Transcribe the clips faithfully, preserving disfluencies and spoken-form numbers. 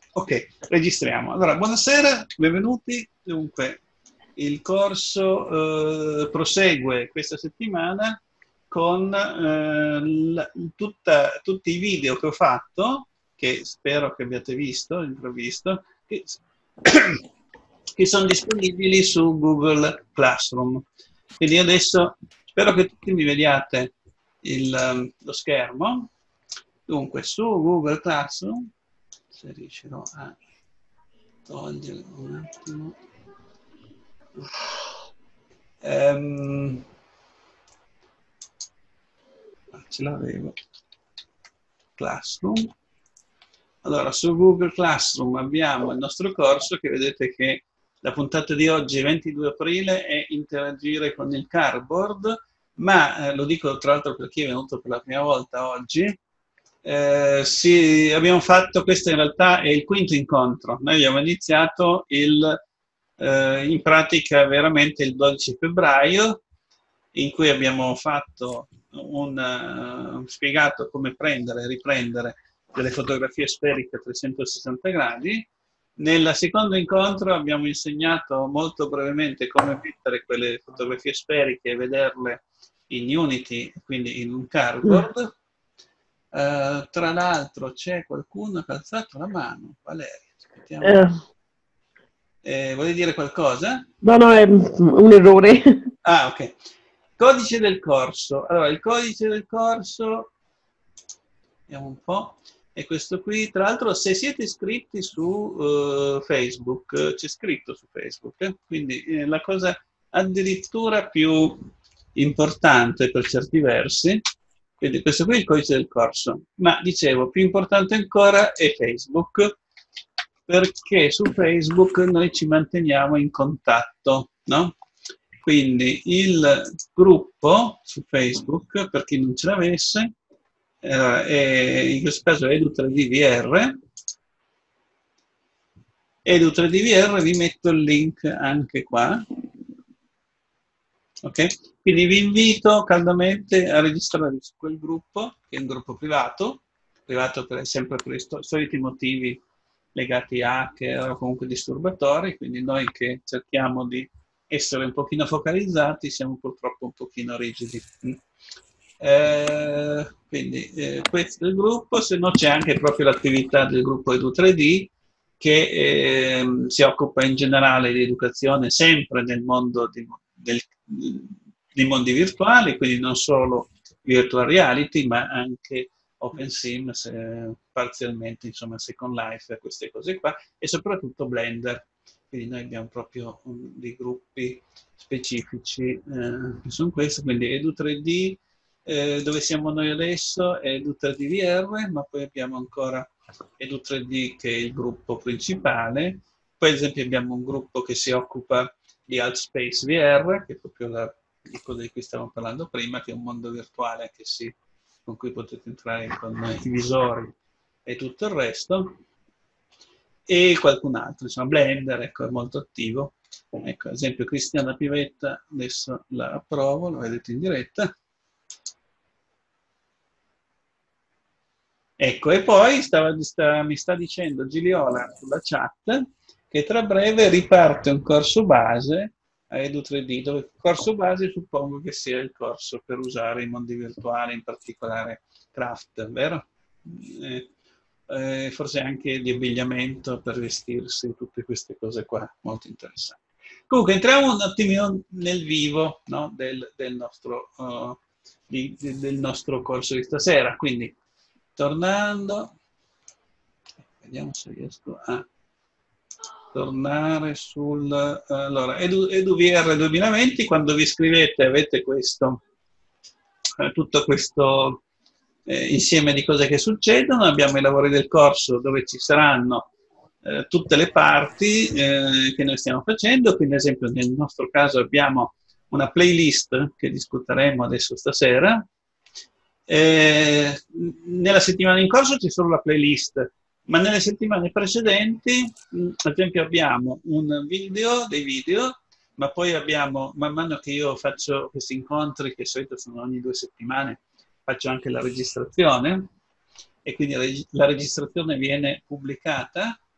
Ok, registriamo. Allora, buonasera, benvenuti. Dunque, il corso eh, prosegue questa settimana con eh, la- tutta- tutti i video che ho fatto, che spero che abbiate visto, intravisto, che, che sono disponibili su Google Classroom. Quindi adesso spero che tutti mi vediate il, um, lo schermo. Dunque, su Google Classroom, se riuscirò a togliere un attimo. Ehm, ce l'avevo. Classroom. Allora, su Google Classroom abbiamo il nostro corso che vedete che la puntata di oggi, ventidue aprile, è interagire con il cardboard, ma eh, lo dico tra l'altro per chi è venuto per la prima volta oggi, eh, sì, abbiamo fatto, questo in realtà è il quinto incontro, noi abbiamo iniziato il, eh, in pratica veramente il dodici febbraio, in cui abbiamo fatto un, uh, spiegato come prendere e riprendere delle fotografie sferiche a trecentosessanta gradi. Nel secondo incontro abbiamo insegnato molto brevemente come mettere quelle fotografie sferiche e vederle in Unity, quindi in un Mm. cardboard. Uh, tra l'altro c'è qualcuno che ha alzato la mano, Valeria, aspettiamo. Eh, Eh, vuoi dire qualcosa? no, no, è un errore. Ah, ok. Codice del corso. Allora, il codice del corso, vediamo un po', è questo qui. Tra l'altro, se siete iscritti su uh, Facebook, eh, c'è scritto su Facebook, eh? Quindi eh, la cosa addirittura più importante per certi versi, quindi questo qui è il codice del corso, ma dicevo, più importante ancora è Facebook, perché su Facebook noi ci manteniamo in contatto, no? Quindi il gruppo su Facebook, per chi non ce l'avesse, eh, è, in questo caso è Edu tre D V R, Edu tre D V R, vi metto il link anche qua, ok? Quindi vi invito caldamente a registrarvi su quel gruppo, che è un gruppo privato, privato per, sempre per i soliti motivi legati a hacker o comunque disturbatori, quindi noi che cerchiamo di essere un pochino focalizzati siamo purtroppo un pochino rigidi. Eh, quindi eh, questo è il gruppo, se no c'è anche proprio l'attività del gruppo Edu tre D che eh, si occupa in generale di educazione sempre nel mondo di, del, di mondi virtuali, quindi non solo virtual reality, ma anche OpenSim, parzialmente, insomma, Second Life, queste cose qua, e soprattutto Blender. Quindi noi abbiamo proprio um, dei gruppi specifici eh, che sono questi, quindi Edu tre D, eh, dove siamo noi adesso, è Edu tre D V R, ma poi abbiamo ancora Edu tre D che è il gruppo principale, poi ad esempio abbiamo un gruppo che si occupa di Altspace V R, che è proprio la, di cosa di cui stavamo parlando prima, che è un mondo virtuale che si, con cui potete entrare con i visori e tutto il resto, e qualcun altro, insomma Blender, ecco, è molto attivo. Ecco, ad esempio Cristiana Pivetta, adesso la approvo, lo vedete in diretta. Ecco, e poi stava, sta, mi sta dicendo Giliola sulla chat che tra breve riparte un corso base a Edu tre D, dove il corso base suppongo che sia il corso per usare i mondi virtuali, in particolare Craft, vero? Eh, eh, forse anche di abbigliamento per vestirsi, tutte queste cose qua, molto interessanti. Comunque, entriamo un attimino nel vivo, no, del, del, nostro, uh, di, del nostro corso di stasera, quindi tornando, vediamo se riesco a tornare sul... Allora, Edu, EduVR duemilaventi, quando vi iscrivete avete questo, eh, tutto questo eh, insieme di cose che succedono. Abbiamo i lavori del corso dove ci saranno eh, tutte le parti eh, che noi stiamo facendo, quindi ad esempio nel nostro caso abbiamo una playlist che discuteremo adesso stasera. Eh, nella settimana in corso c'è solo la playlist, ma nelle settimane precedenti, mh, ad esempio, abbiamo un video, dei video, ma poi abbiamo, man mano che io faccio questi incontri, che di solito sono ogni due settimane, faccio anche la registrazione, e quindi la registrazione viene pubblicata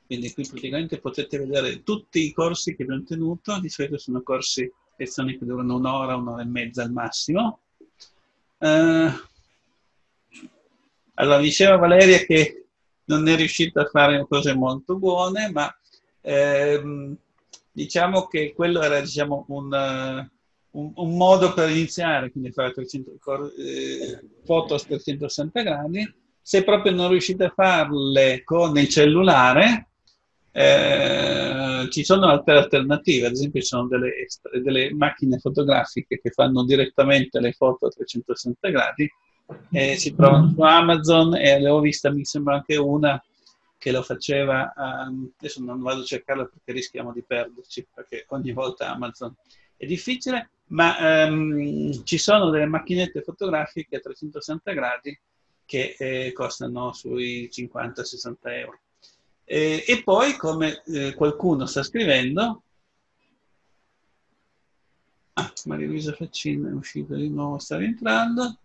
quindi qui praticamente potete vedere tutti i corsi che abbiamo tenuto, di solito sono corsi, lezioni che durano un'ora, un'ora e mezza al massimo. Eh, allora, diceva Valeria che non è riuscita a fare cose molto buone, ma ehm, diciamo che quello era diciamo, un, uh, un, un modo per iniziare, quindi fare trecento, eh, foto a trecentosessanta gradi. Se proprio non riuscite a farle con il cellulare, eh, ci sono altre alternative, ad esempio ci sono delle, delle macchine fotografiche che fanno direttamente le foto a trecentosessanta gradi, eh, si trovano su Amazon e avevo vista, mi sembra anche una che lo faceva, um, adesso non vado a cercarla perché rischiamo di perderci, perché ogni volta Amazon è difficile, ma um, ci sono delle macchinette fotografiche a trecentosessanta gradi che eh, costano sui cinquanta sessanta euro. E, e poi, come eh, qualcuno sta scrivendo, ah, Maria Luisa Faccin è uscita di nuovo, sta rientrando.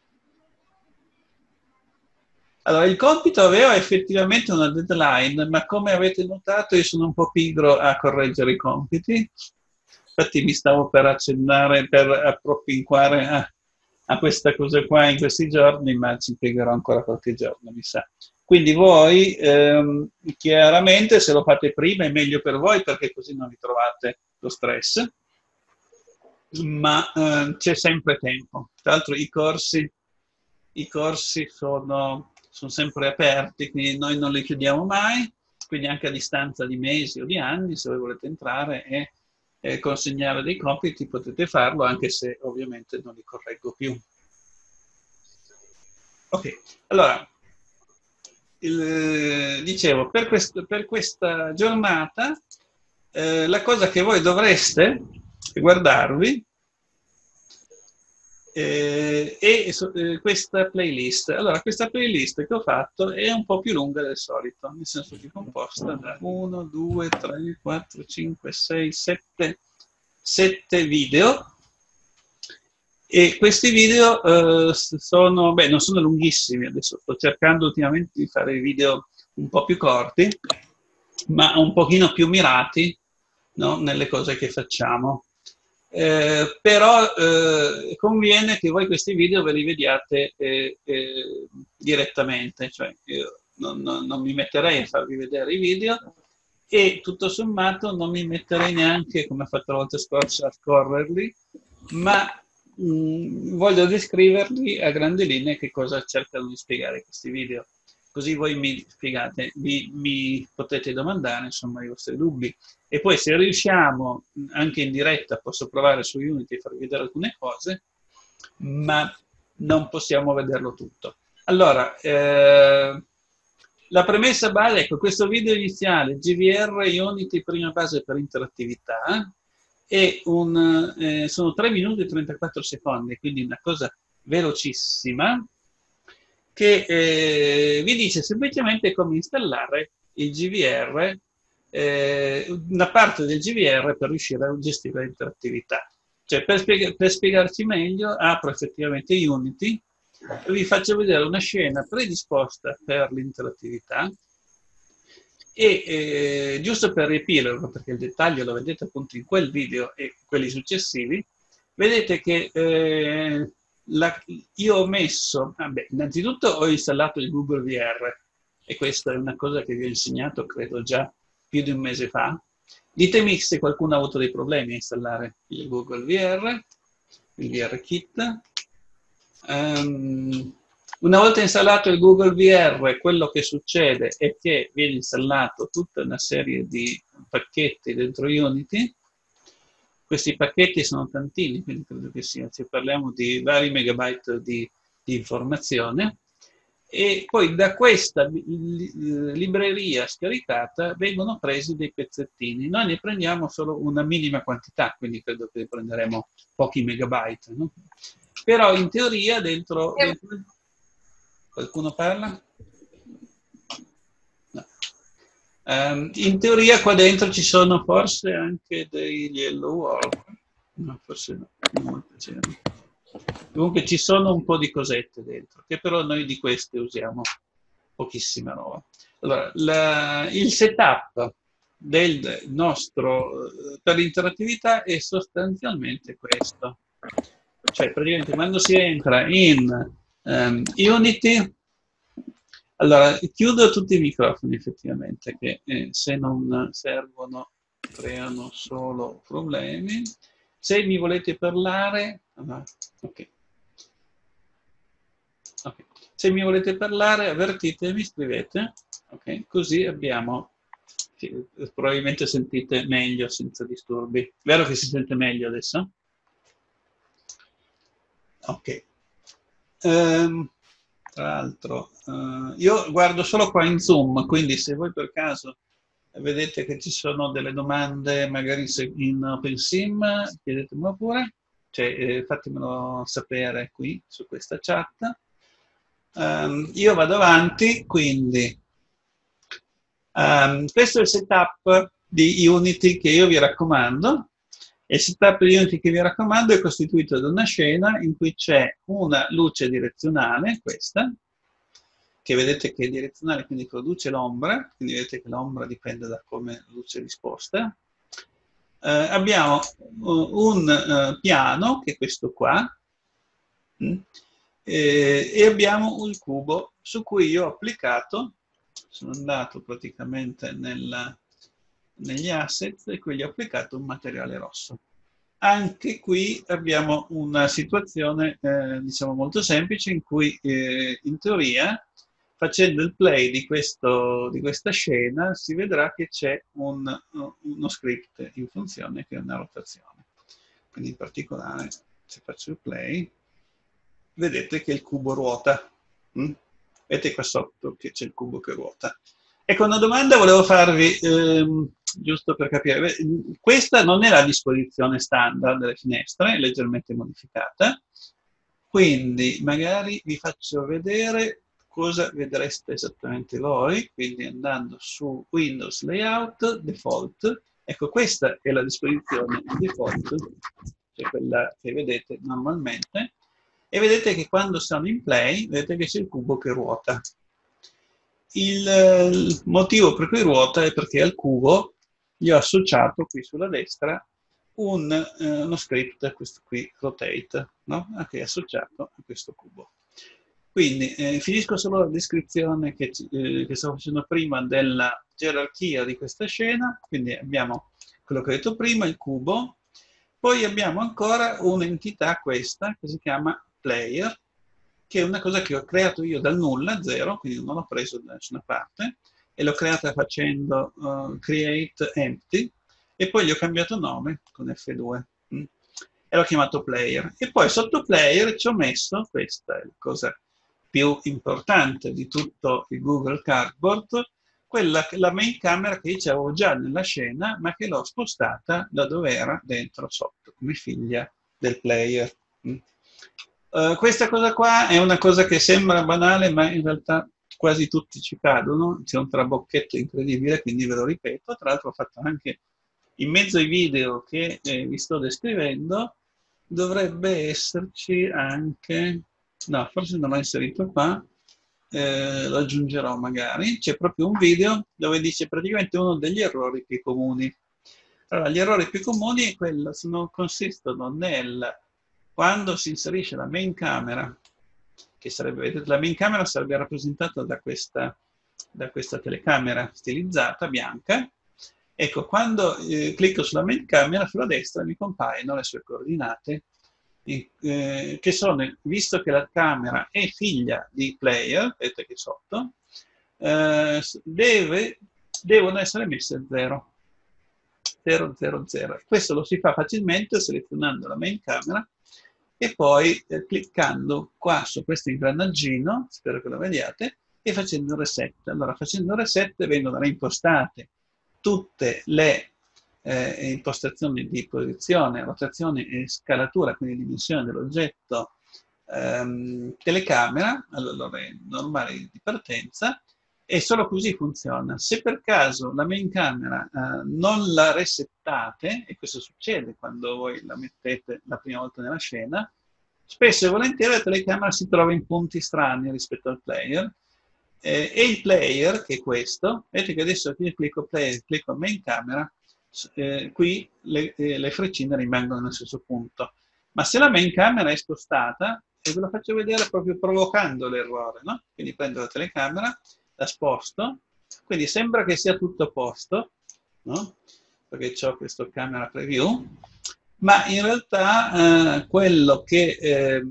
Allora, il compito aveva effettivamente una deadline, ma come avete notato io sono un po' pigro a correggere i compiti, infatti mi stavo per accennare, per appropinquare a, a questa cosa qua in questi giorni, ma ci impiegherò ancora qualche giorno, mi sa. Quindi voi, ehm, chiaramente, se lo fate prima è meglio per voi, perché così non vi trovate lo stress, ma eh, c'è sempre tempo. Tra l'altro i corsi, i corsi sono, sono sempre aperti, quindi noi non li chiudiamo mai, quindi anche a distanza di mesi o di anni, se voi volete entrare e, e consegnare dei compiti, potete farlo, anche se ovviamente non li correggo più. Ok, allora, il, dicevo, per, questo, per questa giornata, eh, la cosa che voi dovreste guardarvi eh, è eh, questa playlist. Allora, questa playlist che ho fatto è un po' più lunga del solito, nel senso che è composta da uno, due, tre, quattro, cinque, sei, sette, sette video. E questi video eh, sono, beh, non sono lunghissimi, adesso sto cercando ultimamente di fare video un po' più corti, ma un pochino più mirati, no, nelle cose che facciamo. Eh, però eh, conviene che voi questi video ve li vediate eh, eh, direttamente, cioè io non, non, non mi metterei a farvi vedere i video e tutto sommato non mi metterei neanche, come ho fatto la volta scorsa, a scorrerli, ma mh, voglio descrivervi a grandi linee che cosa cercano di spiegare questi video. Così voi mi spiegate, mi, mi potete domandare insomma i vostri dubbi. E poi se riusciamo, anche in diretta, posso provare su Unity e farvi vedere alcune cose, ma non possiamo vederlo tutto. Allora, eh, la premessa base, ecco, questo video iniziale, G V R Unity prima base per interattività, è un, eh, sono tre minuti e trentaquattro secondi, quindi una cosa velocissima, che eh, vi dice semplicemente come installare il G V R, eh, una parte del G V R per riuscire a gestire l'interattività. Cioè, per, spieg per spiegarci meglio, apro effettivamente Unity e vi faccio vedere una scena predisposta per l'interattività e eh, giusto per riepilogo, perché il dettaglio lo vedete appunto in quel video e quelli successivi, vedete che eh, la, io ho messo, ah beh, innanzitutto ho installato il Google V R e questa è una cosa che vi ho insegnato credo già più di un mese fa. Ditemi se qualcuno ha avuto dei problemi a installare il Google V R, il V R Kit. Um, una volta installato il Google V R, quello che succede è che viene installato tutta una serie di pacchetti dentro Unity. Questi pacchetti sono tantini, quindi credo che sia, cioè parliamo di vari megabyte di, di informazione. E poi da questa libreria scaricata vengono presi dei pezzettini. Noi ne prendiamo solo una minima quantità, quindi credo che ne prenderemo pochi megabyte. No? Però in teoria dentro... dentro... Qualcuno parla? No. Um, in teoria qua dentro ci sono forse anche degli Hello World. No, forse no. Non Comunque ci sono un po' di cosette dentro, che però noi di queste usiamo pochissima roba. Allora, la, il setup del nostro per l'interattività è sostanzialmente questo. Cioè, praticamente quando si entra in um, Unity, allora chiudo tutti i microfoni effettivamente, che eh, se non servono creano solo problemi. Se mi volete parlare, ah, ok. Okay. Se mi volete parlare, avvertitemi, scrivete, ok? Così abbiamo, probabilmente sentite meglio senza disturbi. Vero che si sente meglio adesso? Ok. Um, tra l'altro, uh, io guardo solo qua in Zoom, quindi se voi per caso vedete che ci sono delle domande magari in OpenSim, chiedetemelo pure, cioè eh, fatemelo sapere qui su questa chat. Um, io vado avanti, quindi um, questo è il setup di Unity che io vi raccomando. Il setup di Unity che vi raccomando è costituito da una scena in cui c'è una luce direzionale, questa, che vedete che è direzionale, quindi produce l'ombra, quindi vedete che l'ombra dipende da come la luce è disposta. Uh, abbiamo uh, un uh, piano, che è questo qua, mm, eh, e abbiamo un cubo su cui io ho applicato, sono andato praticamente nel, negli asset e qui gli ho applicato un materiale rosso. Anche qui abbiamo una situazione eh, diciamo molto semplice in cui eh, in teoria facendo il play di, questo, di questa scena si vedrà che c'è un, uno script in funzione che è una rotazione. Quindi in particolare se faccio il play vedete che il cubo ruota. Mm? Vedete qua sotto che c'è il cubo che ruota. Ecco, una domanda volevo farvi, ehm, giusto per capire. Questa non è la disposizione standard delle finestre, è leggermente modificata. Quindi magari vi faccio vedere cosa vedreste esattamente voi. Quindi andando su Windows Layout, Default. Ecco, questa è la disposizione default, cioè quella che vedete normalmente. E vedete che quando sono in play, vedete che c'è il cubo che ruota. Il, il motivo per cui ruota è perché al cubo gli ho associato qui sulla destra un, eh, uno script, questo qui, rotate, no? Che è associato a questo cubo. Quindi eh, finisco solo la descrizione che, eh, che stavo facendo prima della gerarchia di questa scena. Quindi abbiamo quello che ho detto prima, il cubo. Poi abbiamo ancora un'entità, questa, che si chiama player, che è una cosa che ho creato io dal nulla, zero, quindi non l'ho preso da nessuna parte, e l'ho creata facendo uh, create empty, e poi gli ho cambiato nome con F due, mm? E l'ho chiamato player. E poi sotto player ci ho messo, questa è la cosa più importante di tutto il Google Cardboard, quella, la main camera che dicevo già nella scena, ma che l'ho spostata da dove era dentro sotto, come figlia del player. Mm? Uh, questa cosa qua è una cosa che sembra banale, ma in realtà quasi tutti ci cadono, c'è un trabocchetto incredibile, quindi ve lo ripeto. Tra l'altro ho fatto anche in mezzo ai video che eh, vi sto descrivendo, dovrebbe esserci anche, no, forse non l'ho inserito qua, eh, lo aggiungerò magari, c'è proprio un video dove dice praticamente uno degli errori più comuni. Allora, gli errori più comuni è quello, sono, consistono nel quando si inserisce la main camera, che sarebbe, vedete, la main camera sarebbe rappresentata da questa, da questa telecamera stilizzata bianca. Ecco, quando eh, clicco sulla main camera, sulla destra mi compaiono le sue coordinate, eh, che sono, visto che la camera è figlia di player, vedete che sotto, eh, deve, devono essere messe a zero. zero, zero, zero. Questo lo si fa facilmente selezionando la main camera e poi eh, cliccando qua su questo ingranaggino, spero che lo vediate, e facendo reset. Allora, facendo reset vengono reimpostate tutte le eh, impostazioni di posizione, rotazione e scalatura, quindi dimensione dell'oggetto ehm, telecamera, allora normali di partenza, e solo così funziona. Se per caso la main camera eh, non la resettate, e questo succede quando voi la mettete la prima volta nella scena, spesso e volentieri la telecamera si trova in punti strani rispetto al player, Eh, e il player, che è questo, vedete che adesso io clicco player, clicco main camera, eh, qui le, eh, le freccine rimangono nello stesso punto. Ma se la main camera è spostata, e ve lo faccio vedere proprio provocando l'errore, no? Quindi prendo la telecamera, la sposto, quindi sembra che sia tutto a posto, no? Perché ho questo camera preview, ma in realtà eh, quello che, eh,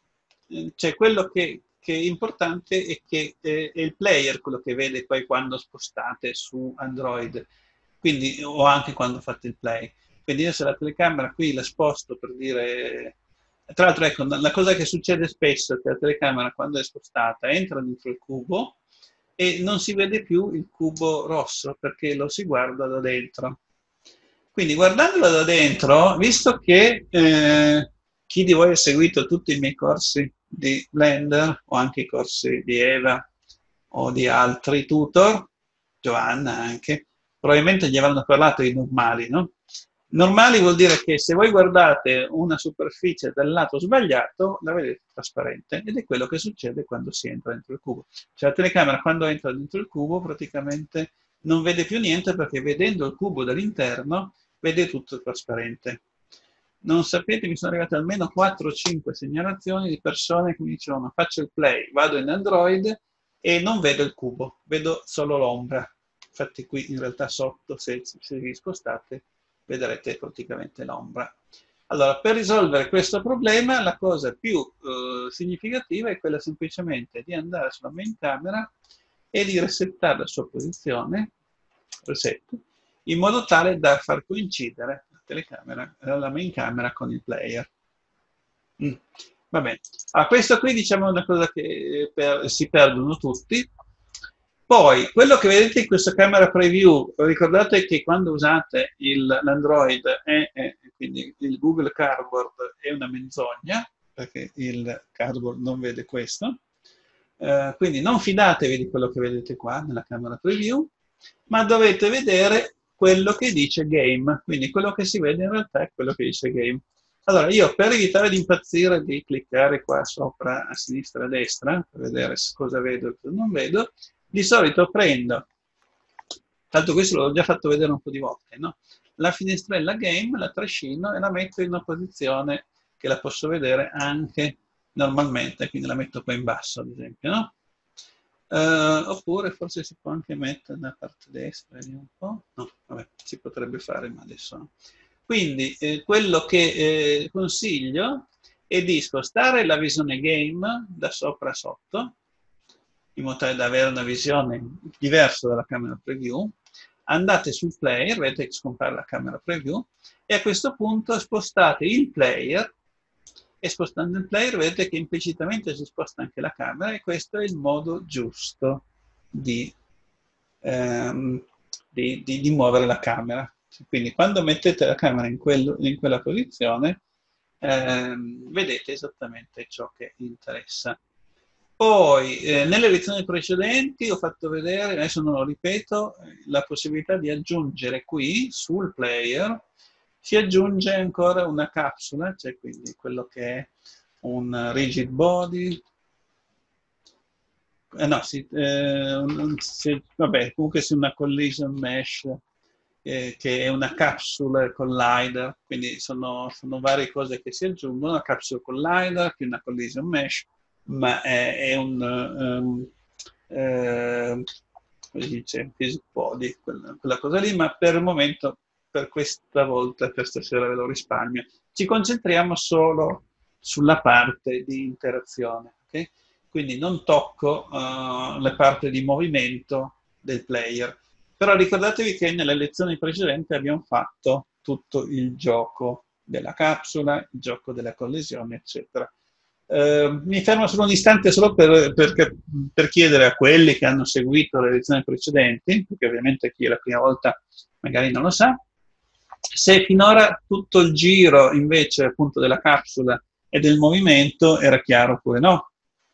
cioè quello che, che è importante è che eh, è il player quello che vede poi quando spostate su Android, quindi, o anche quando fate il play. Quindi io se la telecamera qui la sposto per dire... Tra l'altro, ecco, la cosa che succede spesso è che la telecamera quando è spostata entra dentro il cubo e non si vede più il cubo rosso perché lo si guarda da dentro. Quindi guardandolo da dentro, visto che eh, chi di voi ha seguito tutti i miei corsi di Blender o anche i corsi di Eva o di altri tutor, Giovanna anche, probabilmente gli avranno parlato di normali, no? Normali vuol dire che se voi guardate una superficie dal lato sbagliato, la vedete trasparente ed è quello che succede quando si entra dentro il cubo. Cioè la telecamera quando entra dentro il cubo praticamente non vede più niente perché vedendo il cubo dall'interno vede tutto trasparente. Non sapete, mi sono arrivate almeno quattro o cinque segnalazioni di persone che mi dicevano faccio il play, vado in Android e non vedo il cubo, vedo solo l'ombra. Infatti qui in realtà sotto, se, se vi spostate, vedrete praticamente l'ombra. Allora, per risolvere questo problema, la cosa più eh, significativa è quella semplicemente di andare sulla main camera e di resettare la sua posizione, reset, in modo tale da far coincidere la telecamera, la main camera con il player. Mm. Va bene. A questo qui diciamo una cosa che per, si perdono tutti. Poi, quello che vedete in questa camera preview, ricordate che quando usate l'Android e quindi il Google Cardboard è una menzogna, perché il Cardboard non vede questo. Eh, quindi non fidatevi di quello che vedete qua nella camera preview, ma dovete vedere quello che dice game. Quindi quello che si vede in realtà è quello che dice game. Allora, io per evitare di impazzire di cliccare qua sopra, a sinistra e a destra, per vedere cosa vedo e cosa non vedo, di solito prendo, tanto questo l'ho già fatto vedere un po' di volte, no? La finestrella game, la trascino e la metto in una posizione che la posso vedere anche normalmente, quindi la metto qua in basso, ad esempio, no? Uh, oppure forse si può anche mettere nella parte destra, vediamo un po'. No, vabbè, si potrebbe fare, ma adesso no. Quindi eh, quello che eh, consiglio è di spostare la visione game da sopra a sotto, in modo tale da avere una visione diversa dalla camera preview. Andate sul player, vedete che scompare la camera preview, e a questo punto spostate il player, e spostando il player vedete che implicitamente si sposta anche la camera, e questo è il modo giusto di, ehm, di, di, di muovere la camera. Quindi quando mettete la camera in, quello, in quella posizione, ehm, vedete esattamente ciò che interessa. Poi, eh, nelle lezioni precedenti ho fatto vedere, adesso non lo ripeto, la possibilità di aggiungere qui, sul player, si aggiunge ancora una capsula, cioè quindi quello che è un rigid body, eh no, si, eh, un, si, vabbè, comunque sì, una collision mesh, eh, che è una capsula collider, quindi sono, sono varie cose che si aggiungono, una capsula collider, che è una collision mesh, ma è, è un, um, eh, come si dice, physics body, quella, quella cosa lì, ma per il momento, per questa volta, per stasera ve lo risparmio. Ci concentriamo solo sulla parte di interazione, ok? Quindi non tocco uh, le parti di movimento del player. Però ricordatevi che nelle lezioni precedenti abbiamo fatto tutto il gioco della capsula, il gioco della collisione, eccetera. Uh, mi fermo solo un istante solo per, per, per chiedere a quelli che hanno seguito le lezioni precedenti, perché ovviamente chi è la prima volta magari non lo sa, se finora tutto il giro invece appunto della capsula e del movimento era chiaro oppure no.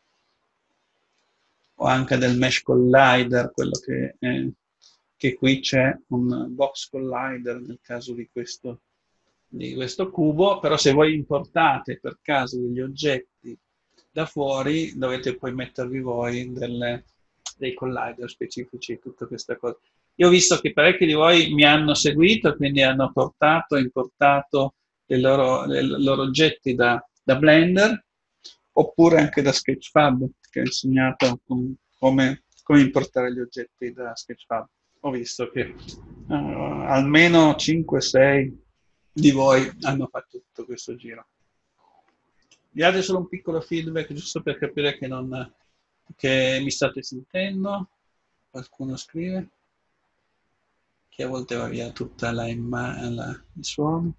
O anche del mesh collider, quello che, eh, che qui c'è un box collider nel caso di questo, di questo cubo, però se voi importate per caso degli oggetti da fuori dovete poi mettervi voi delle, dei collider specifici, tutta questa cosa. Io ho visto che parecchi di voi mi hanno seguito, quindi hanno portato e importato i loro, i loro oggetti da, da Blender, oppure anche da Sketchfab, che ho insegnato com, come, come importare gli oggetti da Sketchfab. Ho visto che uh, almeno cinque sei di voi hanno fatto tutto questo giro. Vi date solo un piccolo feedback, giusto per capire che, non, che mi state sentendo. Qualcuno scrive che a volte va via tutta la, la il suono.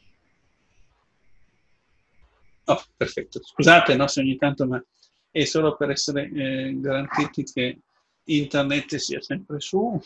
Oh, perfetto. Scusate, no, se ogni tanto, ma è solo per essere eh, garantiti che internet sia sempre su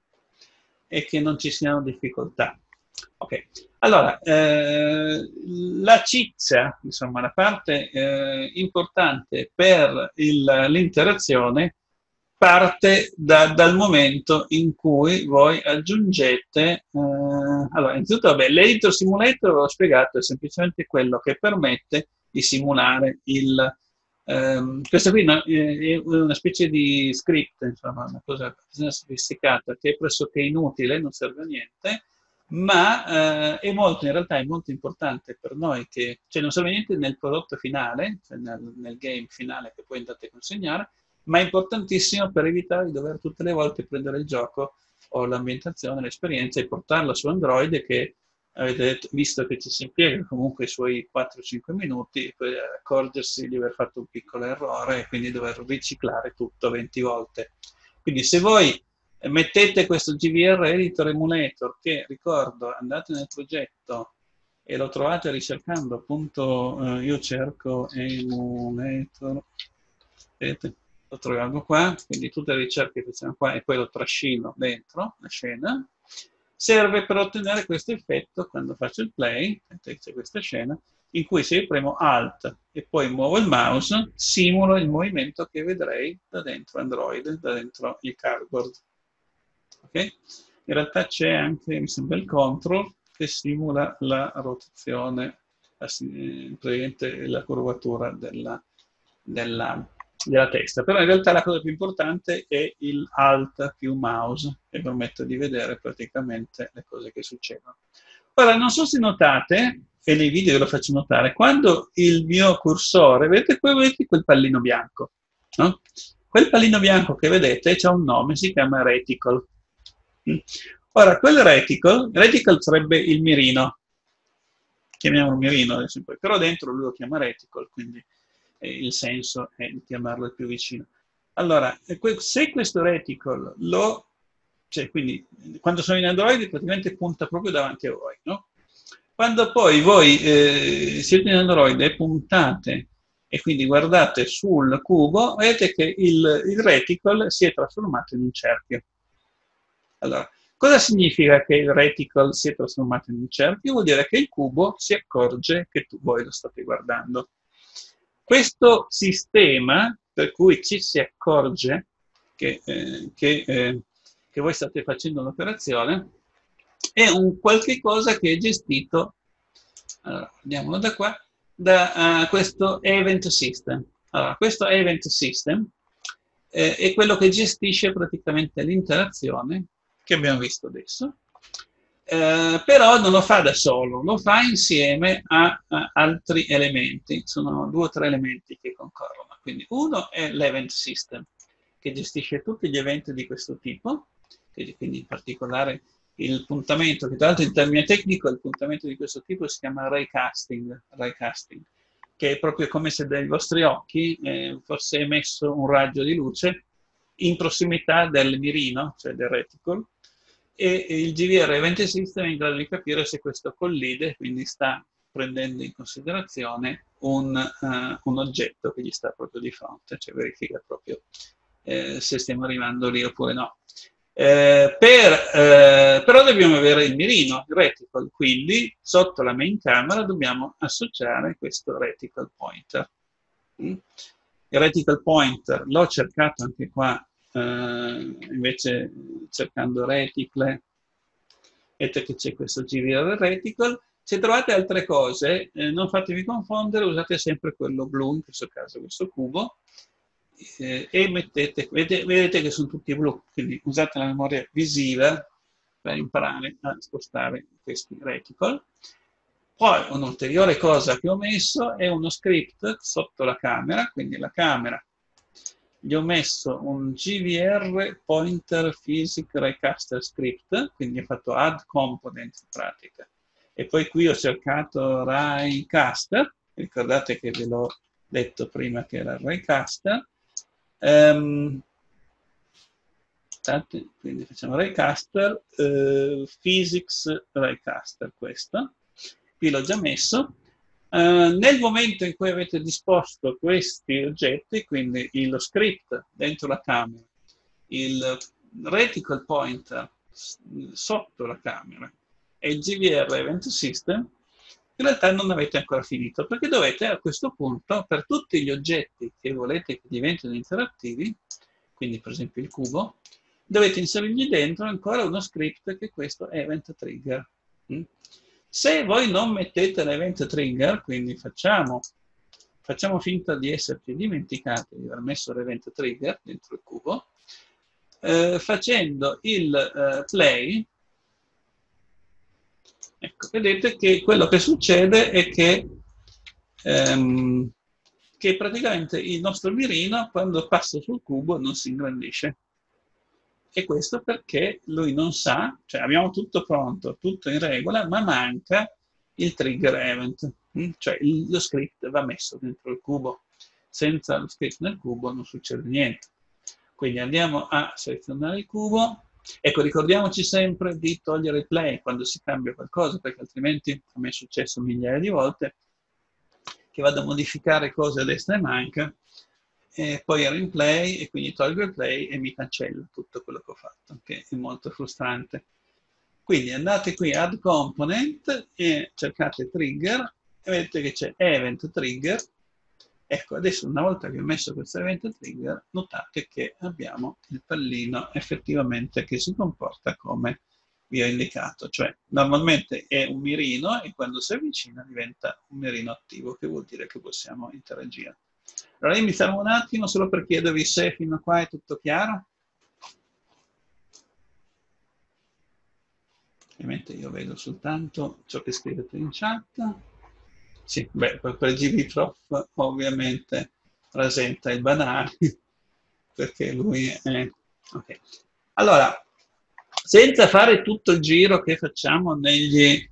e che non ci siano difficoltà. Ok, allora, eh, la ciccia, insomma, la parte eh, importante per l'interazione parte da, dal momento in cui voi aggiungete, eh, allora, innanzitutto, vabbè, l'editor simulator, ve l'ho spiegato, è semplicemente quello che permette di simulare il, ehm, questa qui è una specie di script, insomma, una cosa sofisticata che è pressoché inutile, non serve a niente, ma eh, è molto, in realtà è molto importante per noi, che, cioè non serve a niente nel prodotto finale, cioè nel, nel game finale che poi andate a consegnare, ma è importantissimo per evitare di dover tutte le volte prendere il gioco o l'ambientazione, l'esperienza e portarla su Android, che avete visto che ci si impiega comunque i suoi quattro cinque minuti per accorgersi di aver fatto un piccolo errore e quindi dover riciclare tutto venti volte. Quindi se voi mettete questo G V R Editor Emulator, che ricordo, andate nel progetto e lo trovate ricercando, appunto, eh, io cerco Emulator, vedete, lo troviamo qua, quindi tutte le ricerche che facciamo qua e poi lo trascino dentro la scena, serve per ottenere questo effetto quando faccio il play, c'è questa scena, in cui se io premo Alt e poi muovo il mouse, simulo il movimento che vedrei da dentro Android, da dentro il cardboard. Okay? In realtà c'è anche, mi sembra, il control che simula la rotazione, la, praticamente la curvatura della, della, della testa. Però in realtà la cosa più importante è il Alt più mouse, che permette di vedere praticamente le cose che succedono. Ora, non so se notate, e nei video ve lo faccio notare, quando il mio cursore, vedete, vedete quel pallino bianco, no? Quel pallino bianco che vedete ha un nome, si chiama reticle. Ora, quel reticle, reticle sarebbe il mirino, chiamiamolo mirino, però dentro lui lo chiama reticle, quindi eh, il senso è di chiamarlo il più vicino. Allora, se questo reticle lo, cioè quindi quando sono in Android praticamente punta proprio davanti a voi, no? Quando poi voi eh, siete in Android e puntate e quindi guardate sul cubo, vedete che il, il reticle si è trasformato in un cerchio. Allora, cosa significa che il reticle si è trasformato in un cerchio? Vuol dire che il cubo si accorge che tu, voi lo state guardando. Questo sistema, per cui ci si accorge che, eh, che, eh, che voi state facendo un'operazione, è un qualche cosa che è gestito, allora, andiamolo da qua, da uh, questo Event System. Allora, questo Event System eh, è quello che gestisce praticamente l'interazione che abbiamo visto adesso, eh, però non lo fa da solo, lo fa insieme a, a altri elementi, sono due o tre elementi che concorrono. Quindi uno è l'Event System, che gestisce tutti gli eventi di questo tipo, quindi in particolare il puntamento, che tra l'altro in termine tecnico il puntamento di questo tipo si chiama raycasting, raycasting che è proprio come se dai vostri occhi eh, fosse emesso un raggio di luce in prossimità del mirino, cioè del reticle, e il G V R Event System è in grado di capire se questo collide, quindi sta prendendo in considerazione un, uh, un oggetto che gli sta proprio di fronte, cioè verifica proprio eh, se stiamo arrivando lì oppure no. Eh, per, eh, però dobbiamo avere il mirino, il reticle, quindi sotto la main camera dobbiamo associare questo reticle pointer. Mm? Il reticle pointer l'ho cercato anche qua, eh, invece cercando reticle, vedete che c'è questo G V R reticle. Se trovate altre cose, eh, non fatevi confondere, usate sempre quello blu, in questo caso questo cubo, eh, e mettete, vedete, vedete che sono tutti blu, quindi usate la memoria visiva per imparare a spostare questi reticle. Poi un'ulteriore cosa che ho messo è uno script sotto la camera, quindi la camera gli ho messo un G V R Pointer Physics Recaster Script, quindi ho fatto add component in pratica. E poi qui ho cercato Raycaster, ricordate che ve l'ho detto prima che era Raycaster. Um, quindi facciamo Raycaster, uh, Physics Raycaster, questo. Qui l'ho già messo. Uh, nel momento in cui avete disposto questi oggetti, quindi lo script dentro la camera, il reticle pointer sotto la camera e il G V R Event System, in realtà non avete ancora finito, perché dovete a questo punto, per tutti gli oggetti che volete che diventino interattivi, quindi per esempio il cubo, dovete inserirgli dentro ancora uno script che è questo event trigger. Mm? Se voi non mettete l'event trigger, quindi facciamo, facciamo finta di esserci dimenticati di aver messo l'event trigger dentro il cubo, eh, facendo il eh, play, ecco, vedete che quello che succede è che, ehm, che praticamente il nostro mirino, quando passa sul cubo, non si ingrandisce. E questo perché lui non sa, cioè abbiamo tutto pronto, tutto in regola, ma manca il trigger event, cioè il, lo script va messo dentro il cubo. Senza lo script nel cubo non succede niente. Quindi andiamo a selezionare il cubo. Ecco, ricordiamoci sempre di togliere il play quando si cambia qualcosa, perché altrimenti, a me è successo migliaia di volte, che vado a modificare cose a destra e manca, e poi ero in play e quindi tolgo il play e mi cancella tutto quello che ho fatto, che è molto frustrante. Quindi andate qui add component e cercate trigger e vedete che c'è event trigger. Ecco, adesso una volta che ho messo questo event trigger, notate che abbiamo il pallino effettivamente che si comporta come vi ho indicato, cioè normalmente è un mirino e quando si avvicina diventa un mirino attivo, che vuol dire che possiamo interagire. Allora io mi fermo un attimo solo per chiedervi se fino a qua è tutto chiaro. Ovviamente io vedo soltanto ciò che scrivete in chat. Sì, beh, per G V Prof ovviamente rasenta il banale, perché lui è... Okay. Allora, senza fare tutto il giro che facciamo negli...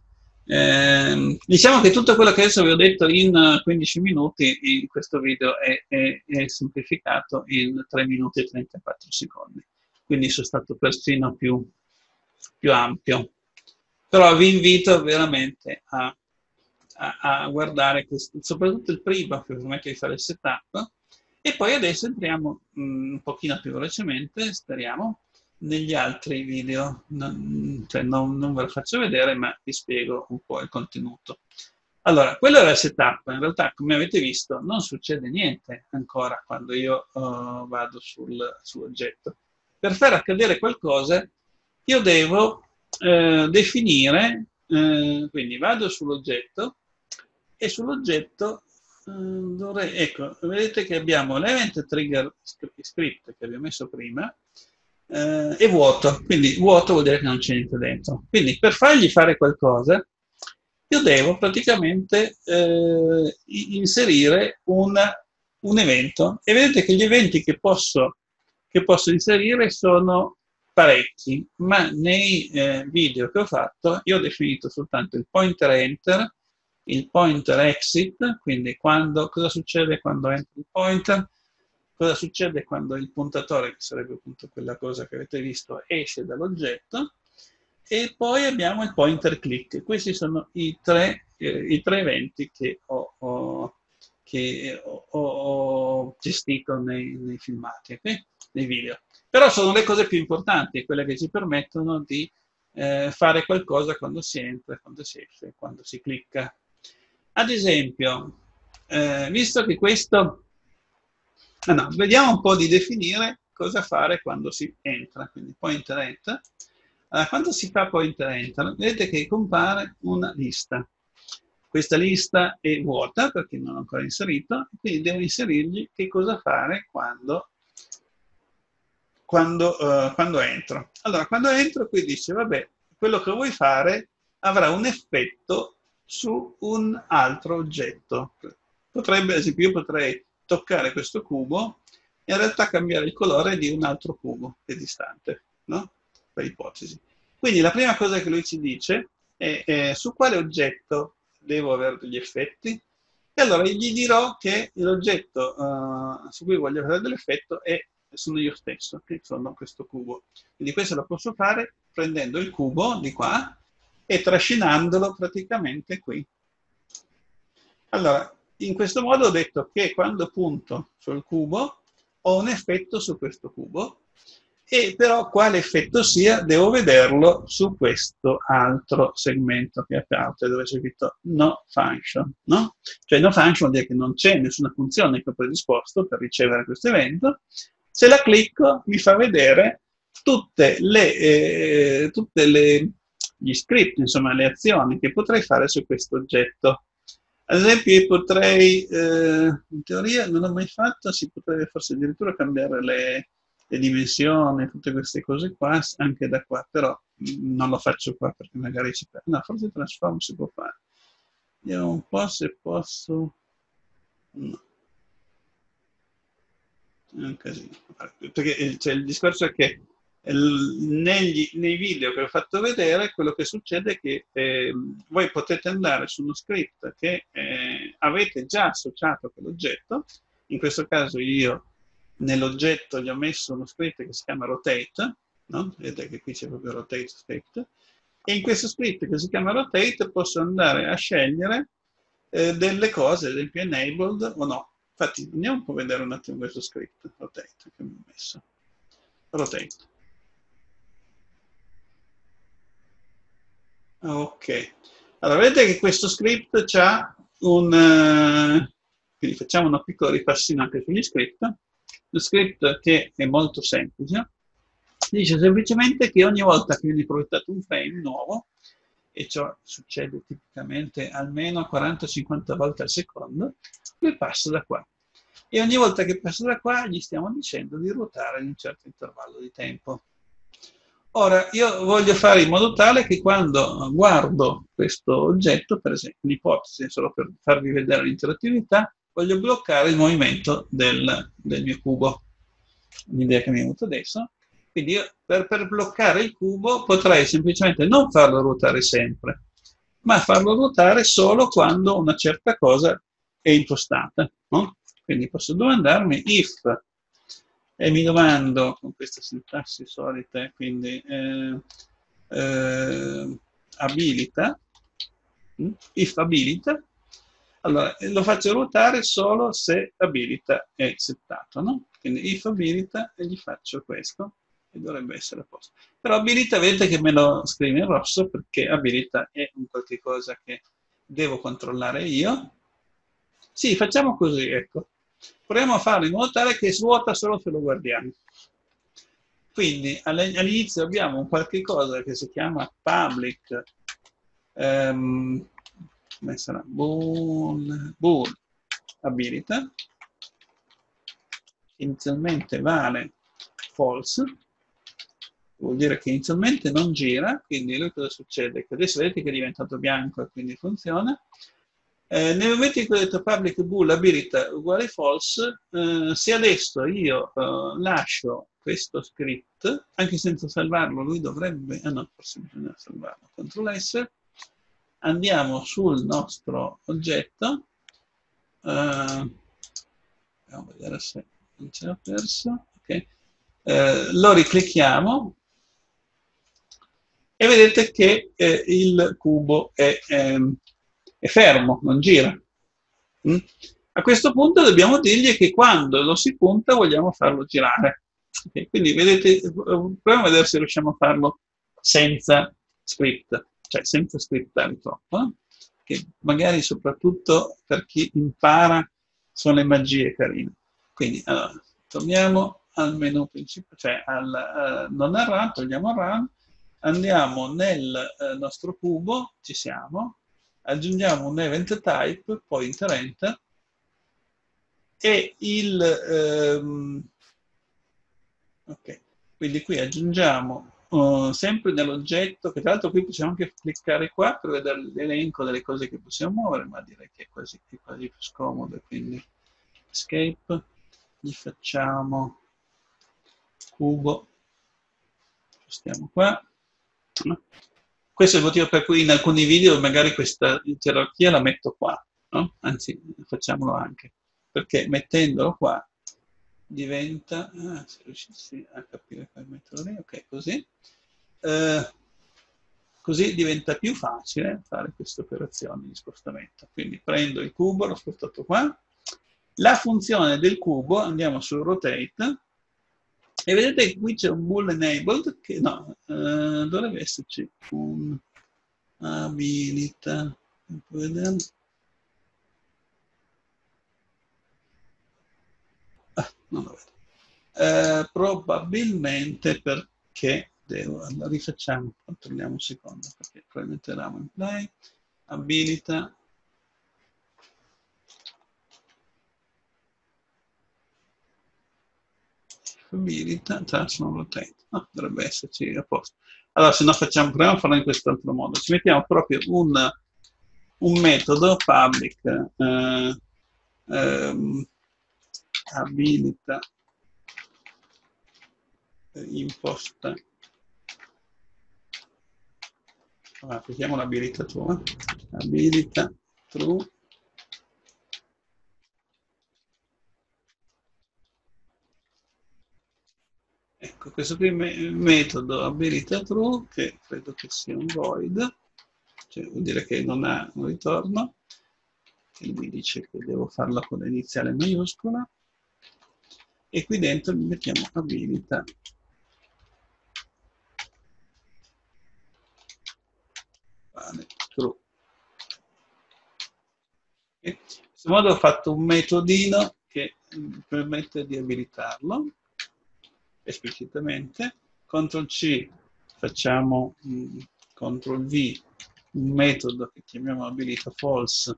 Eh, diciamo che tutto quello che adesso vi ho detto in quindici minuti in questo video è, è, è semplificato in tre minuti e trentaquattro secondi, quindi sono stato persino più, più ampio. Però vi invito veramente a, a, a guardare questo, soprattutto il primo, che permette di fare il setup, e poi adesso entriamo mh, un pochino più velocemente, speriamo, negli altri video, non, cioè non, non ve lo faccio vedere, ma vi spiego un po' il contenuto. Allora, quello era il setup, in realtà come avete visto non succede niente ancora quando io uh, vado sul, sull'oggetto. Per far accadere qualcosa io devo eh, definire, eh, quindi vado sull'oggetto e sull'oggetto eh, dovrei, ecco, vedete che abbiamo l'event trigger script che abbiamo messo prima, eh, è vuoto, quindi vuoto vuol dire che non c'è niente dentro. Quindi per fargli fare qualcosa, io devo praticamente eh, inserire un, un evento. E vedete che gli eventi che posso, che posso inserire sono parecchi, ma nei eh, video che ho fatto io ho definito soltanto il pointer enter, il pointer exit, quindi quando, cosa succede quando entra il pointer, cosa succede quando il puntatore, che sarebbe appunto quella cosa che avete visto, esce dall'oggetto, e poi abbiamo il pointer click. Questi sono i tre, eh, i tre eventi che ho, ho, che ho, ho gestito nei, nei filmati, okay? Nei video. Però sono le cose più importanti, quelle che ci permettono di eh, fare qualcosa quando si entra, quando si esce, quando si clicca. Ad esempio, eh, visto che questo... Ah, no, vediamo un po' di definire cosa fare quando si entra, quindi pointer enter. Allora, quando si fa pointer enter, vedete che compare una lista. questa lista è vuota perché non l'ho ancora inserito, quindi devo inserirgli che cosa fare quando, quando, uh, quando entro. Allora, quando entro qui dice, vabbè, quello che vuoi fare avrà un effetto su un altro oggetto. Potrebbe, ad esempio, io potrei toccare questo cubo e in realtà cambiare il colore di un altro cubo che è distante, no? Per ipotesi. Quindi la prima cosa che lui ci dice è, è su quale oggetto devo avere degli effetti, e allora gli dirò che l'oggetto uh, su cui voglio avere dell'effetto è, sono io stesso, che sono questo cubo. Quindi questo lo posso fare prendendo il cubo di qua e trascinandolo praticamente qui. Allora, in questo modo ho detto che quando punto sul cubo ho un effetto su questo cubo, e però quale effetto sia devo vederlo su questo altro segmento che è aperto, dove c'è scritto no function, no? Cioè no function vuol dire che non c'è nessuna funzione che ho predisposto per ricevere questo evento. Se la clicco mi fa vedere tutte le, eh, tutte le gli script, insomma le azioni che potrei fare su questo oggetto. Ad esempio io potrei, eh, in teoria non ho mai fatto, si potrebbe forse addirittura cambiare le, le dimensioni, tutte queste cose qua, anche da qua, però non lo faccio qua perché magari ci perdo. No, forse transform si può fare. Vediamo un po' se posso... No. È un casino. Perché cioè, il discorso è che negli, nei video che ho fatto vedere, quello che succede è che eh, voi potete andare su uno script che eh, avete già associato a quell'oggetto. In questo caso io nell'oggetto gli ho messo uno script che si chiama rotate, no? Vedete che qui c'è proprio rotate script, e in questo script che si chiama rotate posso andare a scegliere eh, delle cose, ad esempio enabled o no. Infatti andiamo un po' a vedere un attimo questo script rotate che mi ho messo. Rotate. Ok, allora vedete che questo script c'ha un, uh, quindi facciamo una piccola ripassina anche sugli script. Lo script che è molto semplice, dice semplicemente che ogni volta che viene proiettato un frame nuovo, e ciò succede tipicamente almeno quaranta cinquanta volte al secondo, lui passa da qua. E ogni volta che passa da qua gli stiamo dicendo di ruotare in un certo intervallo di tempo. Ora, io voglio fare in modo tale che quando guardo questo oggetto, per esempio, l'ipotesi, solo per farvi vedere l'interattività, voglio bloccare il movimento del, del mio cubo. Un'idea che mi è venuta adesso. Quindi io per, per bloccare il cubo potrei semplicemente non farlo ruotare sempre, ma farlo ruotare solo quando una certa cosa è impostata, no? Quindi posso domandarmi if, e mi domando con queste sintassi solite, quindi eh, eh, abilita, if abilita, allora lo faccio ruotare solo se abilita è settato, no? Quindi if abilita e gli faccio questo e dovrebbe essere a posto. Però abilita vedete che me lo scrive in rosso perché abilita è un qualche cosa che devo controllare io. Sì, facciamo così, ecco. Proviamo a farlo in modo tale che svuota solo se lo guardiamo. Quindi all'inizio abbiamo un qualche cosa che si chiama public, um, come sarà? Bool, bool abilita, inizialmente vale false, vuol dire che inizialmente non gira, quindi lui cosa succede? Che adesso vedete che è diventato bianco e quindi funziona. Eh, nel momento in cui ho detto public bool abilita uguale false, eh, se adesso io eh, lascio questo script, anche senza salvarlo, lui dovrebbe, ah no, forse bisogna salvarlo, control S, andiamo sul nostro oggetto, eh, andiamo a vedere se non ce l'ho perso, ok, eh, lo riclicchiamo, e vedete che eh, il cubo è, ehm, è fermo, non gira. Mm? A questo punto dobbiamo dirgli che quando lo si punta vogliamo farlo girare. Okay? Quindi vedete, proviamo a vedere se riusciamo a farlo senza script, cioè senza scriptare troppo, eh? Che magari soprattutto per chi impara sono le magie carine. Quindi allora, torniamo al menu principale, cioè al uh, non al run, togliamo run, andiamo nel uh, nostro cubo, ci siamo, aggiungiamo un event type, poi enter enter, e il... Ehm, ok, quindi qui aggiungiamo uh, sempre nell'oggetto, che tra l'altro qui possiamo anche cliccare qua per vedere l'elenco delle cose che possiamo muovere, ma direi che è quasi, è quasi più scomodo, quindi escape, gli facciamo cubo, stiamo qua. Questo è il motivo per cui in alcuni video magari questa gerarchia la metto qua, no? Anzi, facciamolo anche, perché mettendolo qua diventa, ah, se riuscissi a capire come metterlo lì, ok, così, eh, così diventa più facile fare queste operazioni di spostamento. Quindi prendo il cubo, l'ho spostato qua, la funzione del cubo, andiamo su rotate, e vedete che qui c'è un bool enabled, che no, eh, dovrebbe esserci un abilita, vediamo. Ah, non lo vedo. Eh, probabilmente perché devo, allora rifacciamo, controlliamo un secondo, perché probabilmente eravamo in play, abilita, abilita, transform rotate, no, dovrebbe esserci a posto. Allora, se no facciamo, proviamo a farlo in quest'altro modo, ci mettiamo proprio un, un metodo public eh, ehm, abilita imposta, allora, applichiamo l'abilita true, abilita true, ecco, questo qui è il metodo abilita true, che credo che sia un void, cioè vuol dire che non ha un ritorno, e mi dice che devo farla con l'iniziale maiuscola, e qui dentro mi mettiamo abilita vale, true. In questo modo ho fatto un metodino che mi permette di abilitarlo esplicitamente. control C, facciamo mh, control V, un metodo che chiamiamo abilita false,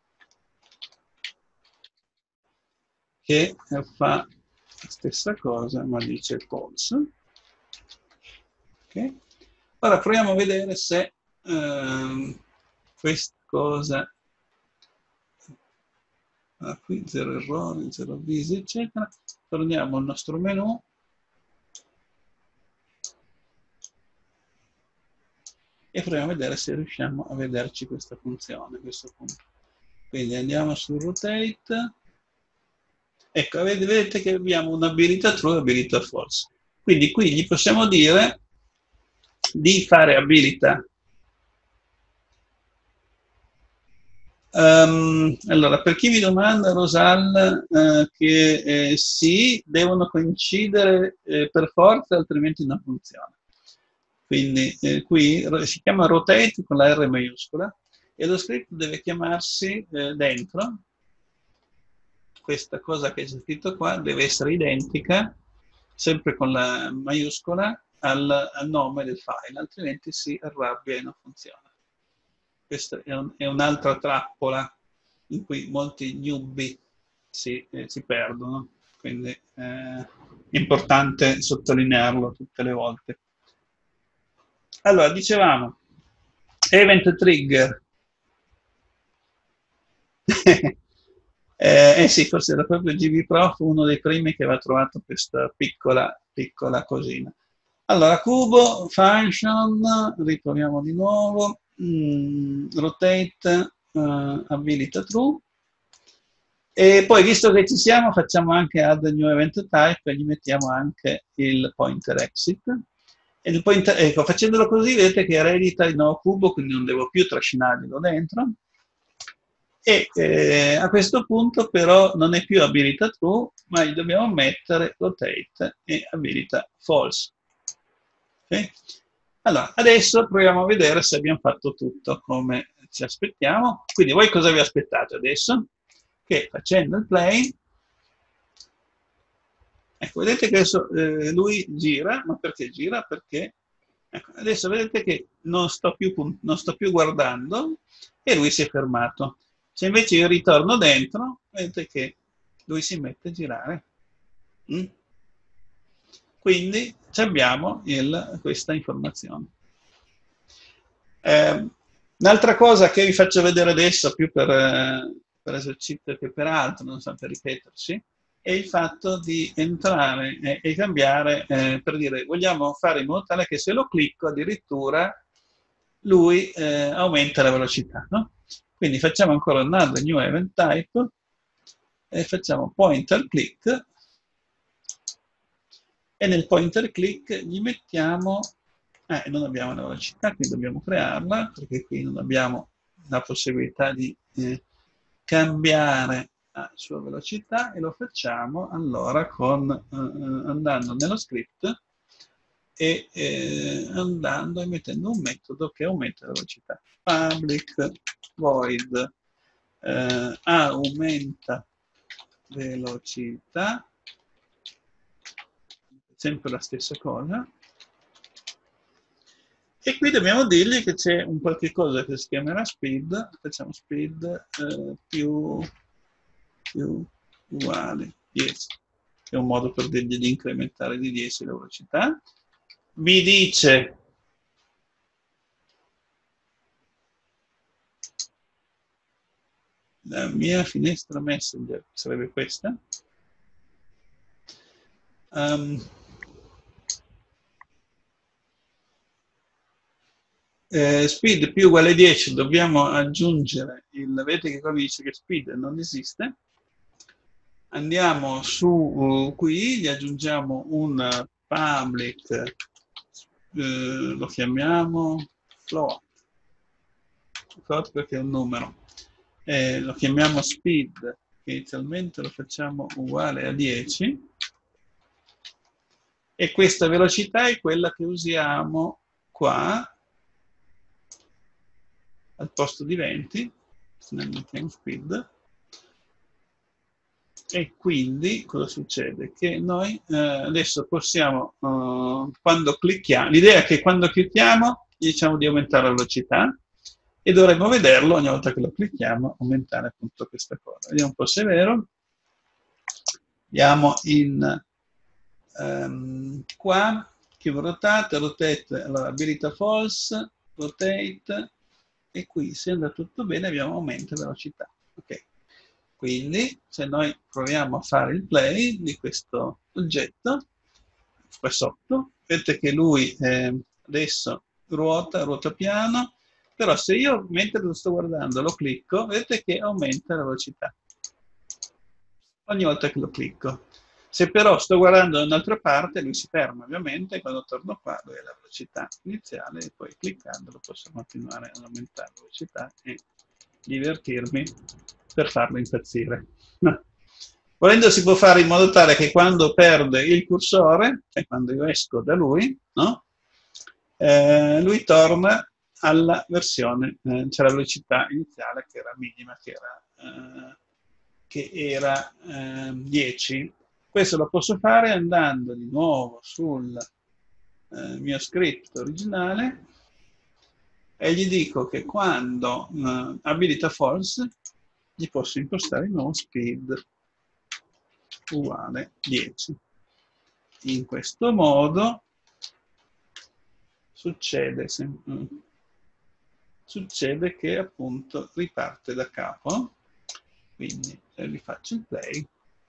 che fa la stessa cosa ma dice false. Okay. Ora proviamo a vedere se ehm, questa cosa, ah, qui zero errori, zero avvisi, eccetera. Torniamo al nostro menu. E proviamo a vedere se riusciamo a vederci questa funzione a questo punto. Quindi andiamo su rotate. Ecco, vedete che abbiamo un'abilità true e abilità false. Quindi qui gli possiamo dire di fare abilità. Um, allora, per chi mi domanda, Rosal, eh, che eh, sì, devono coincidere eh, per forza, altrimenti non funziona. Quindi eh, qui si chiama rotate con la R maiuscola e lo script deve chiamarsi eh, dentro, questa cosa che c'è scritto qua deve essere identica, sempre con la maiuscola, al, al nome del file, altrimenti si arrabbia e non funziona. Questa è, un, è un'altra trappola in cui molti newbie si, eh, si perdono, quindi eh, è importante sottolinearlo tutte le volte. Allora, dicevamo, event trigger. eh, eh sì, forse era proprio G V Prof, uno dei primi che aveva trovato questa piccola, piccola cosina. Allora, cubo, function, riproviamo di nuovo, mm, rotate, uh, abilita true, e poi visto che ci siamo facciamo anche add new event type e gli mettiamo anche il pointer exit. E il pointer, ecco, facendolo così vedete che eredita il nuovo cubo, quindi non devo più trascinarlo dentro. E eh, a questo punto però non è più abilita true, ma gli dobbiamo mettere rotate e abilita false. Okay? Allora, adesso proviamo a vedere se abbiamo fatto tutto come ci aspettiamo. Quindi voi cosa vi aspettate adesso? Che facendo il play, ecco, vedete che adesso eh, lui gira, ma perché gira? Perché ecco, adesso vedete che non sto più, non sto più guardando, e lui si è fermato. Se invece io ritorno dentro, vedete che lui si mette a girare. Mm? Quindi abbiamo il, questa informazione. Eh, un'altra cosa che vi faccio vedere adesso, più per, eh, per esercizio che per altro, non so, per ripetersi, è il fatto di entrare e, e cambiare, eh, per dire, vogliamo fare in modo tale che se lo clicco addirittura lui eh, aumenta la velocità, no? Quindi facciamo ancora another new event type e facciamo pointer click e nel pointer click gli mettiamo, eh, non abbiamo la velocità, quindi dobbiamo crearla, perché qui non abbiamo la possibilità di eh, cambiare la sua velocità e lo facciamo allora con, eh, andando nello script e eh, andando e mettendo un metodo che aumenta la velocità. Public void eh, aumenta velocità, sempre la stessa cosa. E qui dobbiamo dirgli che c'è un qualche cosa che si chiamerà speed, facciamo speed eh, più, più uguale dieci. È un modo per dirgli di incrementare di dieci la velocità. Vi dice la mia finestra Messenger sarebbe questa. Um, eh, speed più uguale dieci, dobbiamo aggiungere il, vedete che qua mi dice che speed non esiste. Andiamo su uh, qui, gli aggiungiamo un public, eh, lo chiamiamo float, float perché è un numero, eh, lo chiamiamo speed, che inizialmente lo facciamo uguale a dieci, e questa velocità è quella che usiamo qua, al posto di venti, se ne mettiamo speed, e quindi cosa succede? Che noi eh, adesso possiamo, eh, quando clicchiamo, l'idea è che quando clicchiamo diciamo di aumentare la velocità e dovremmo vederlo ogni volta che lo clicchiamo aumentare appunto questa cosa. Vediamo un po' se è vero. Andiamo in um, qua, chiudo rotate, rotate, allora abilita false, rotate, e qui se andrà tutto bene abbiamo aumento di velocità. Ok. Quindi, se noi proviamo a fare il play di questo oggetto, qua sotto, vedete che lui eh, adesso ruota, ruota piano, però se io, mentre lo sto guardando, lo clicco, vedete che aumenta la velocità. Ogni volta che lo clicco. Se però sto guardando da un'altra parte, lui si ferma, ovviamente, e quando torno qua, lui ha la velocità iniziale, e poi cliccandolo posso continuare ad aumentare la velocità e divertirmi per farlo impazzire. No. Volendo si può fare in modo tale che quando perde il cursore, cioè quando io esco da lui, no? eh, lui torna alla versione, eh, c'è la velocità iniziale che era minima, che era, eh, che era eh, dieci. Questo lo posso fare andando di nuovo sul eh, mio script originale e gli dico che quando eh, abilita false gli posso impostare il nuovo speed uguale dieci. In questo modo succede, succede che appunto riparte da capo. Quindi se rifaccio il play.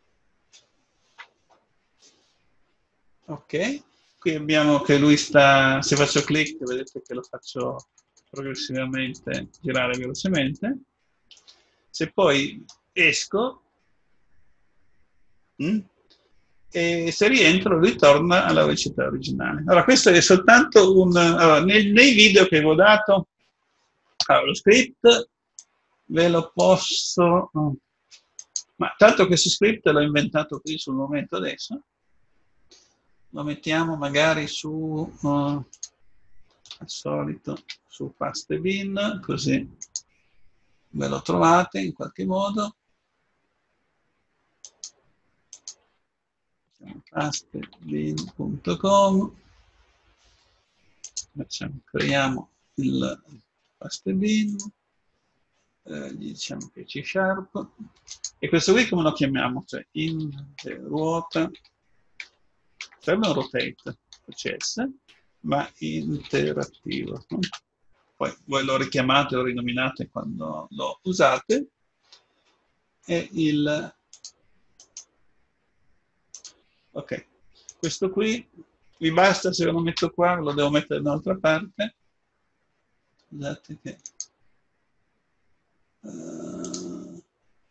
Ok, qui abbiamo che lui sta, se faccio clic vedete che lo faccio progressivamente girare velocemente. Se poi esco, mh, e se rientro ritorna alla velocità originale. Allora questo è soltanto un... Allora, nei, nei video che vi ho dato, allora, lo script ve lo posso... Ma tanto questo script l'ho inventato qui sul momento adesso, lo mettiamo magari su, uh, al solito, su Paste Bin, così ve lo trovate in qualche modo. pastebin punto com, creiamo il Pastebin, eh, gli diciamo che C Sharp, e questo qui come lo chiamiamo? Cioè in ruota, sarebbe un rotate process, ma interattivo. No? Poi voi lo richiamate o rinominate quando lo usate, e il... Ok, questo qui vi basta, se lo metto qua, lo devo mettere da un'altra parte. Scusate che... Uh,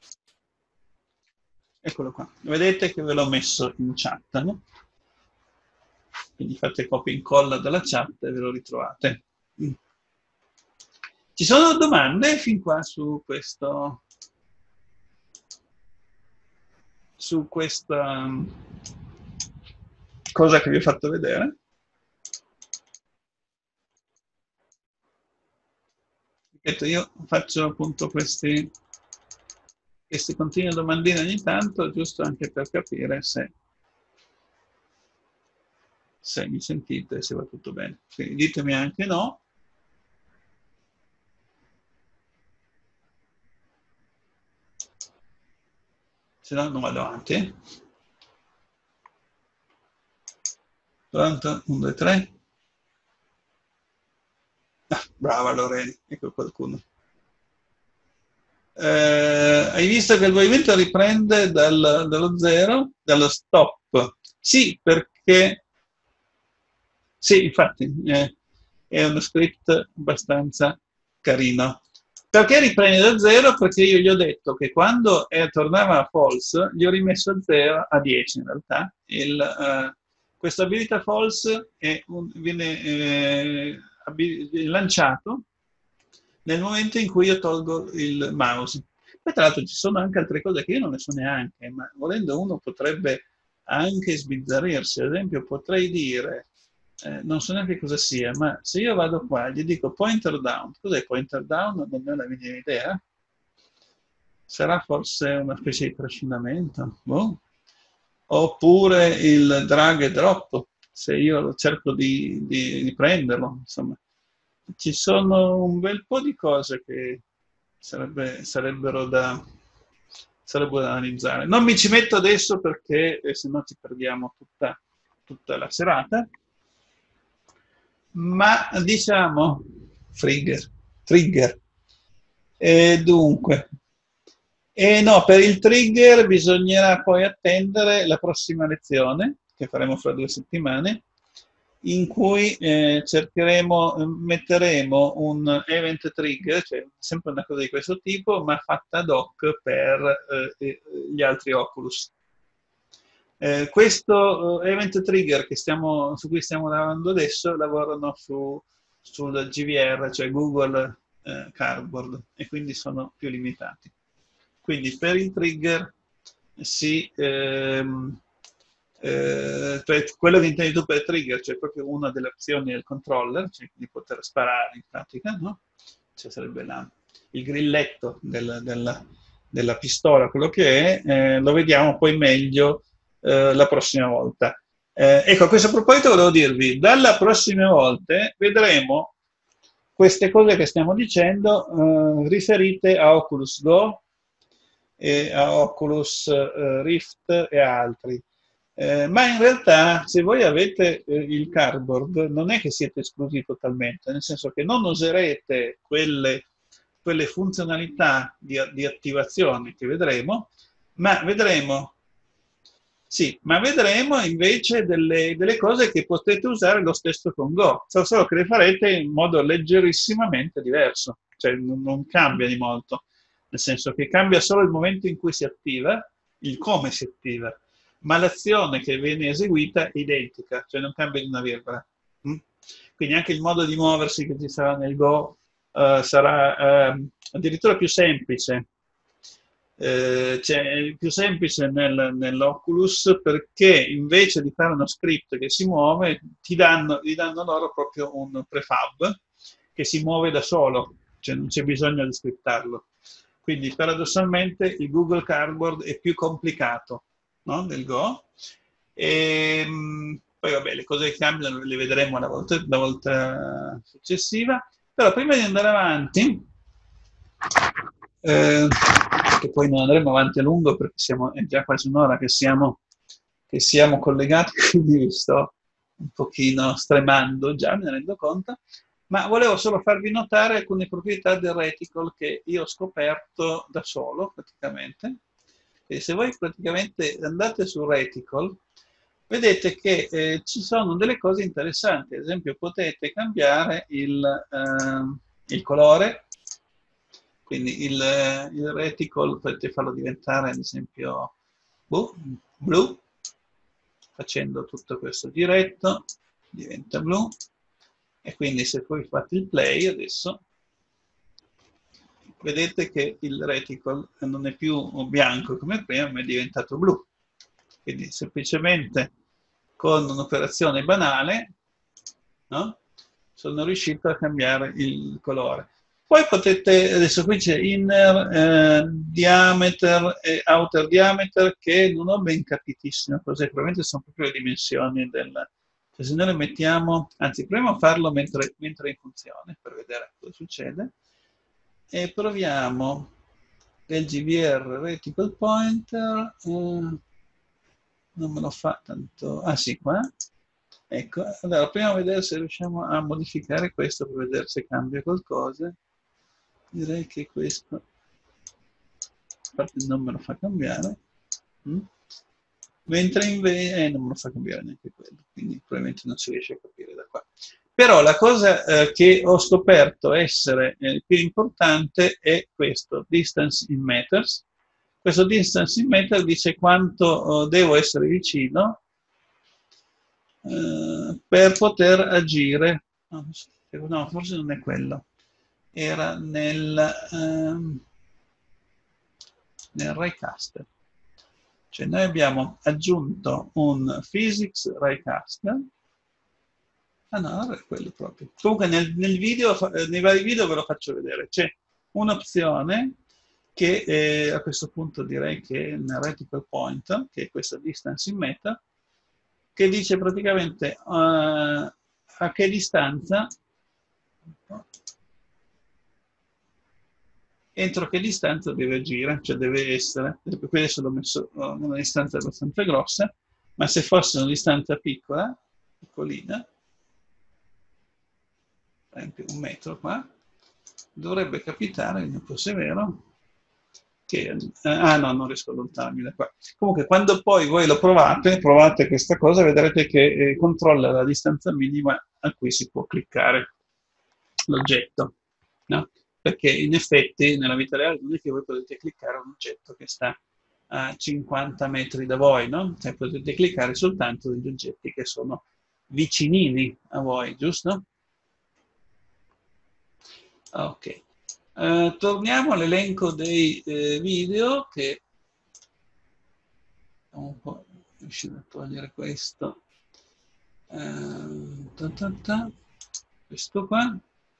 eccolo qua. Vedete che ve l'ho messo in chat, no? Quindi fate copia e incolla dalla chat e ve lo ritrovate. Mm. Ci sono domande fin qua su questo... su questa cosa che vi ho fatto vedere? Ripeto, io faccio appunto questi, queste continue domandine ogni tanto, giusto anche per capire se, se mi sentite, se va tutto bene. Quindi ditemi anche no. Se no non vado avanti. Pronto? uno, due, tre. Ah, brava Lorena, ecco qualcuno. Eh, hai visto che il movimento riprende dal, dallo zero, dallo stop? Sì, perché... Sì, infatti, eh, è uno script abbastanza carino. Perché riprende da zero? Perché io gli ho detto che quando eh, tornava a false, gli ho rimesso a zero, a dieci in realtà. Il, eh, questa abilità false è un, viene eh, lanciato nel momento in cui io tolgo il mouse. Poi tra l'altro ci sono anche altre cose che io non ne so neanche, ma volendo uno potrebbe anche sbizzarrirsi. Ad esempio potrei dire, eh, non so neanche cosa sia, ma se io vado qua, gli dico pointer down, cos'è pointer down? Non ne ho la minima idea. Sarà forse una specie di trascinamento? Boh. Oppure il drag e drop, se io cerco di, di, di prenderlo, insomma. Ci sono un bel po' di cose che sarebbe, sarebbero, da, sarebbero da analizzare. Non mi ci metto adesso perché eh, se no ci perdiamo tutta, tutta la serata, ma diciamo trigger, trigger. E dunque, e no, per il trigger bisognerà poi attendere la prossima lezione, che faremo fra due settimane, in cui eh, cercheremo, metteremo un event trigger, cioè sempre una cosa di questo tipo, ma fatta ad hoc per eh, gli altri Oculus. Eh, questo event trigger che stiamo, su cui stiamo lavorando adesso lavorano su, sul G V R, cioè Google eh, Cardboard, e quindi sono più limitati. Quindi per il trigger si... Ehm, Eh, quello che intendi tu per trigger, cioè proprio una delle opzioni del controller, cioè di poter sparare in pratica, no? Cioè sarebbe la, il grilletto del, del, della pistola, quello che è, eh, lo vediamo poi meglio eh, la prossima volta. Eh, ecco, a questo proposito volevo dirvi, dalla prossima volta vedremo queste cose che stiamo dicendo eh, riferite a Oculus Go, e a Oculus eh, Rift e a altri. Eh, ma in realtà se voi avete eh, il cardboard non è che siete esclusi totalmente, nel senso che non userete quelle, quelle funzionalità di, di attivazione che vedremo, ma vedremo, sì, ma vedremo invece delle, delle cose che potete usare lo stesso con Go, solo che le farete in modo leggerissimamente diverso, cioè non, non cambia di molto, nel senso che cambia solo il momento in cui si attiva, il come si attiva, ma l'azione che viene eseguita è identica, cioè non cambia di una virgola. Mm? Quindi anche il modo di muoversi che ci sarà nel Go uh, sarà uh, addirittura più semplice. Eh, cioè, più semplice nel, nell'Oculus, perché invece di fare uno script che si muove, ti danno, gli danno loro proprio un prefab che si muove da solo, cioè non c'è bisogno di scriptarlo. Quindi paradossalmente il Google Cardboard è più complicato, no? Del Go. E poi vabbè, le cose che cambiano le vedremo la volta, la volta successiva. Però prima di andare avanti eh, che poi non andremo avanti a lungo perché siamo, è già quasi un'ora che siamo, che siamo collegati, quindi vi sto un pochino stremando già, me ne rendo conto, ma volevo solo farvi notare alcune proprietà del reticle che io ho scoperto da solo praticamente. E se voi praticamente andate su reticle, vedete che eh, ci sono delle cose interessanti, ad esempio potete cambiare il, eh, il colore, quindi il, il reticle potete farlo diventare ad esempio boh, blu, facendo tutto questo diretto, diventa blu, e quindi se poi fate il play adesso, vedete che il reticle non è più bianco come prima, ma è diventato blu. Quindi semplicemente con un'operazione banale, no? Sono riuscito a cambiare il colore. Poi potete, adesso qui c'è inner eh, diameter e outer diameter, che non ho ben capitissimo cos'è, probabilmente sono proprio le dimensioni del... Cioè se noi le mettiamo, anzi proviamo a farlo mentre, mentre è in funzione, per vedere cosa succede, e proviamo il G V R Reticle Pointer, eh, non me lo fa tanto, ah sì, qua, ecco, allora proviamo a vedere se riusciamo a modificare questo per vedere se cambia qualcosa. Direi che questo, a parte non me lo fa cambiare, mm? Mentre invece eh, non me lo fa cambiare neanche quello, quindi probabilmente non si riesce a capire da qua. Però la cosa eh, che ho scoperto essere eh, più importante è questo, distance in meters. Questo distance in meter dice quanto oh, devo essere vicino eh, per poter agire. No, forse non è quello. Era nel, ehm, nel Raycaster. Cioè noi abbiamo aggiunto un physics Raycaster. Ah no, non è quello proprio. Comunque nel, nel video, nei vari video ve lo faccio vedere. C'è un'opzione che eh, a questo punto direi che è nel reticle point, che è questa distance in meter, che dice praticamente uh, a che distanza, entro che distanza deve agire, cioè deve essere, qui adesso l'ho messo a una distanza abbastanza grossa, ma se fosse una distanza piccola, piccolina, per esempio un metro qua, dovrebbe capitare, vediamo se è vero, che, eh, ah no, non riesco a allontanarmi da qua. Comunque quando poi voi lo provate, provate questa cosa, vedrete che eh, controlla la distanza minima a cui si può cliccare l'oggetto, no? Perché in effetti nella vita reale non è che voi potete cliccare un oggetto che sta a cinquanta metri da voi, no? Cioè potete cliccare soltanto degli oggetti che sono vicinini a voi, giusto? Ok. Uh, torniamo all'elenco dei eh, video che un po' riuscire a togliere questo. Uh, ta ta ta. Questo qua.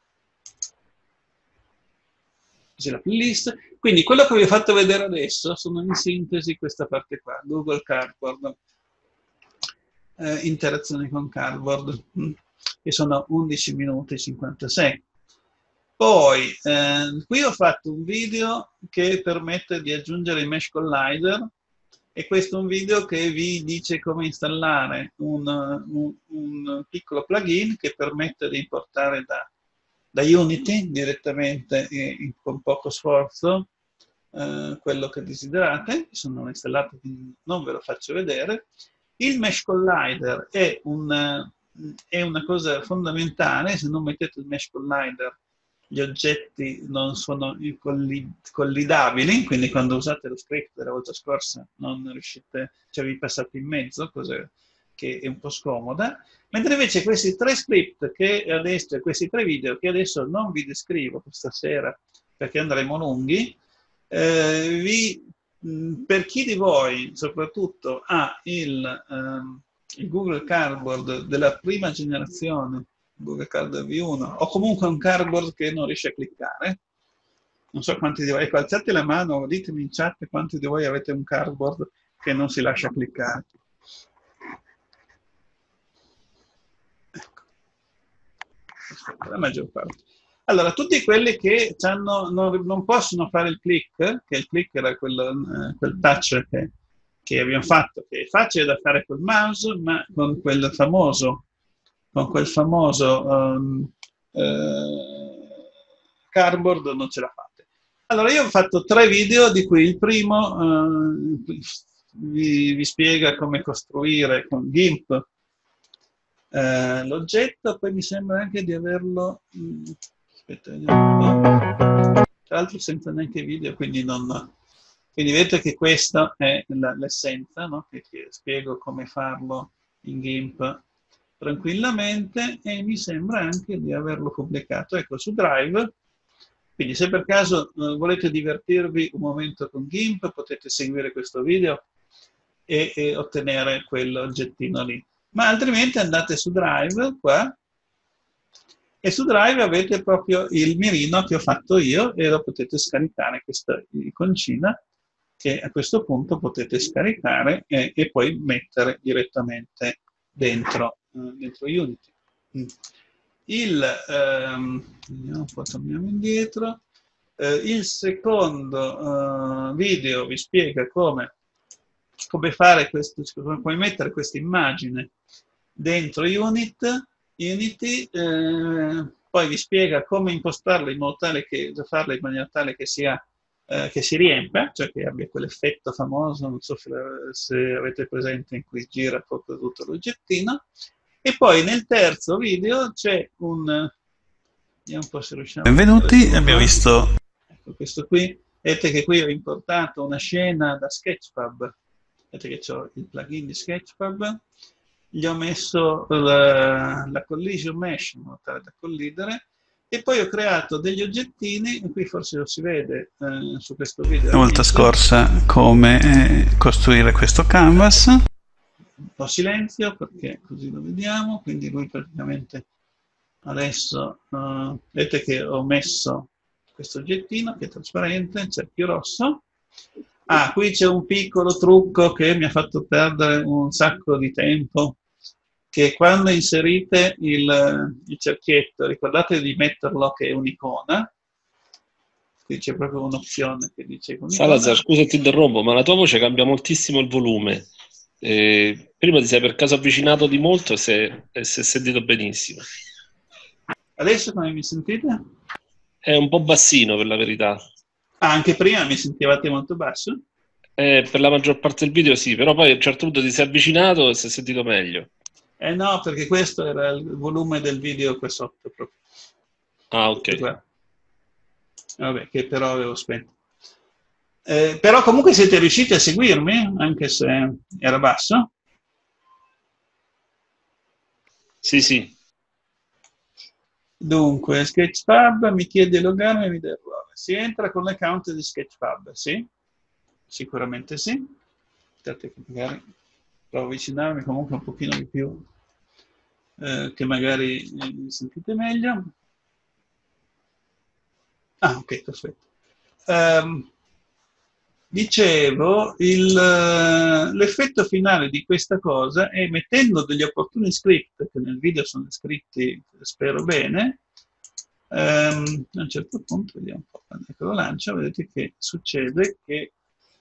C'è la playlist. Quindi quello che vi ho fatto vedere adesso sono in sintesi questa parte qua, Google Cardboard, eh, interazioni con Cardboard, mh, che sono undici minuti e cinquantasei. Poi, eh, qui ho fatto un video che permette di aggiungere il Mesh Collider, e questo è un video che vi dice come installare un, un, un piccolo plugin che permette di importare da, da Unity direttamente e con poco sforzo eh, quello che desiderate. Sono installato, quindi non ve lo faccio vedere. Il Mesh Collider è, un, è una cosa fondamentale. Se non mettete il Mesh Collider gli oggetti non sono collidabili, quindi quando usate lo script della volta scorsa non riuscite, cioè vi passate in mezzo, cosa che è un po' scomoda, mentre invece questi tre script che adesso, questi tre video che adesso non vi descrivo questa sera perché andremo lunghi, eh, vi, per chi di voi soprattutto ha il, um, il Google Cardboard della prima generazione, Google Cardboard V uno, o comunque un cardboard che non riesce a cliccare, non so quanti di voi, ecco, alzate la mano, ditemi in chat quanti di voi avete un cardboard che non si lascia cliccare. Ecco, la maggior parte. Allora, tutti quelli che c'hanno, non, non possono fare il click, che il click era quello, eh, quel touch che, che abbiamo fatto, che è facile da fare col mouse, ma con quel famoso, con quel famoso um, eh, cardboard non ce la fate. Allora, io ho fatto tre video, di cui il primo eh, vi, vi spiega come costruire con GIMP eh, l'oggetto, poi mi sembra anche di averlo... Mh, aspetta, vediamo un po'. Tra l'altro senza neanche video, quindi non... Quindi vedete che questa è l'essenza, no? Che, che spiego come farlo in GIMP tranquillamente, e mi sembra anche di averlo pubblicato. Ecco, su Drive. Quindi se per caso eh, volete divertirvi un momento con GIMP, potete seguire questo video e, e ottenere quell'oggettino lì. Ma altrimenti andate su Drive, qua, e su Drive avete proprio il mirino che ho fatto io, e lo potete scaricare, questa iconcina, che a questo punto potete scaricare e, e poi mettere direttamente dentro, eh, dentro Unity. Il, ehm, vediamo un po', torniamo indietro, eh, il secondo eh, video vi spiega come, come fare questo, come mettere questa immagine dentro Unit, Unity, eh, poi vi spiega come impostarla in modo tale che, farla in maniera tale che sia eh, che si riempia, cioè che abbia quell'effetto famoso, non so se, se avete presente, in cui gira proprio tutto l'oggettino. E poi nel terzo video c'è un... Vediamo un po' se riusciamo... Benvenuti, abbiamo visto... Ecco, questo qui. Vedete che qui ho importato una scena da Sketchfab. Vedete che ho il plugin di Sketchfab. Gli ho messo la, la collision mesh in modo tale da collidere. E poi ho creato degli oggettini, qui forse lo si vede eh, su questo video. La volta scorsa come eh, costruire questo canvas. Un po' silenzio perché così lo vediamo, quindi lui praticamente adesso uh, vedete che ho messo questo oggettino che è trasparente, il cerchio rosso. Ah, qui c'è un piccolo trucco che mi ha fatto perdere un sacco di tempo, che quando inserite il, il cerchietto, ricordate di metterlo che è un'icona. Qui c'è proprio un'opzione che dice un'icona. Salazar, scusa ti interrompo, ma la tua voce cambia moltissimo il volume. Eh, prima ti sei per caso avvicinato di molto e si è sentito benissimo. Adesso come mi sentite? È un po' bassino, per la verità. Ah, anche prima mi sentivate molto basso? Eh, per la maggior parte del video sì, però poi a un certo punto ti sei avvicinato e si è sentito meglio. Eh no, perché questo era il volume del video qua sotto proprio. Ah, ok. Vabbè, che però avevo spento. Eh, però comunque siete riusciti a seguirmi, anche se era basso? Sì, sì. Dunque, Sketchfab mi chiede logarmi e mi dà errore. Si entra con l'account di Sketchfab, sì? Sicuramente sì. Aspettate che magari provo a avvicinarmi comunque un pochino di più, eh, che magari mi sentite meglio. Ah, ok, perfetto. Um, dicevo, l'effetto finale di questa cosa è, mettendo degli opportuni script, che nel video sono scritti, spero bene, um, a un certo punto, vediamo un po', quando lo lancio, vedete che succede che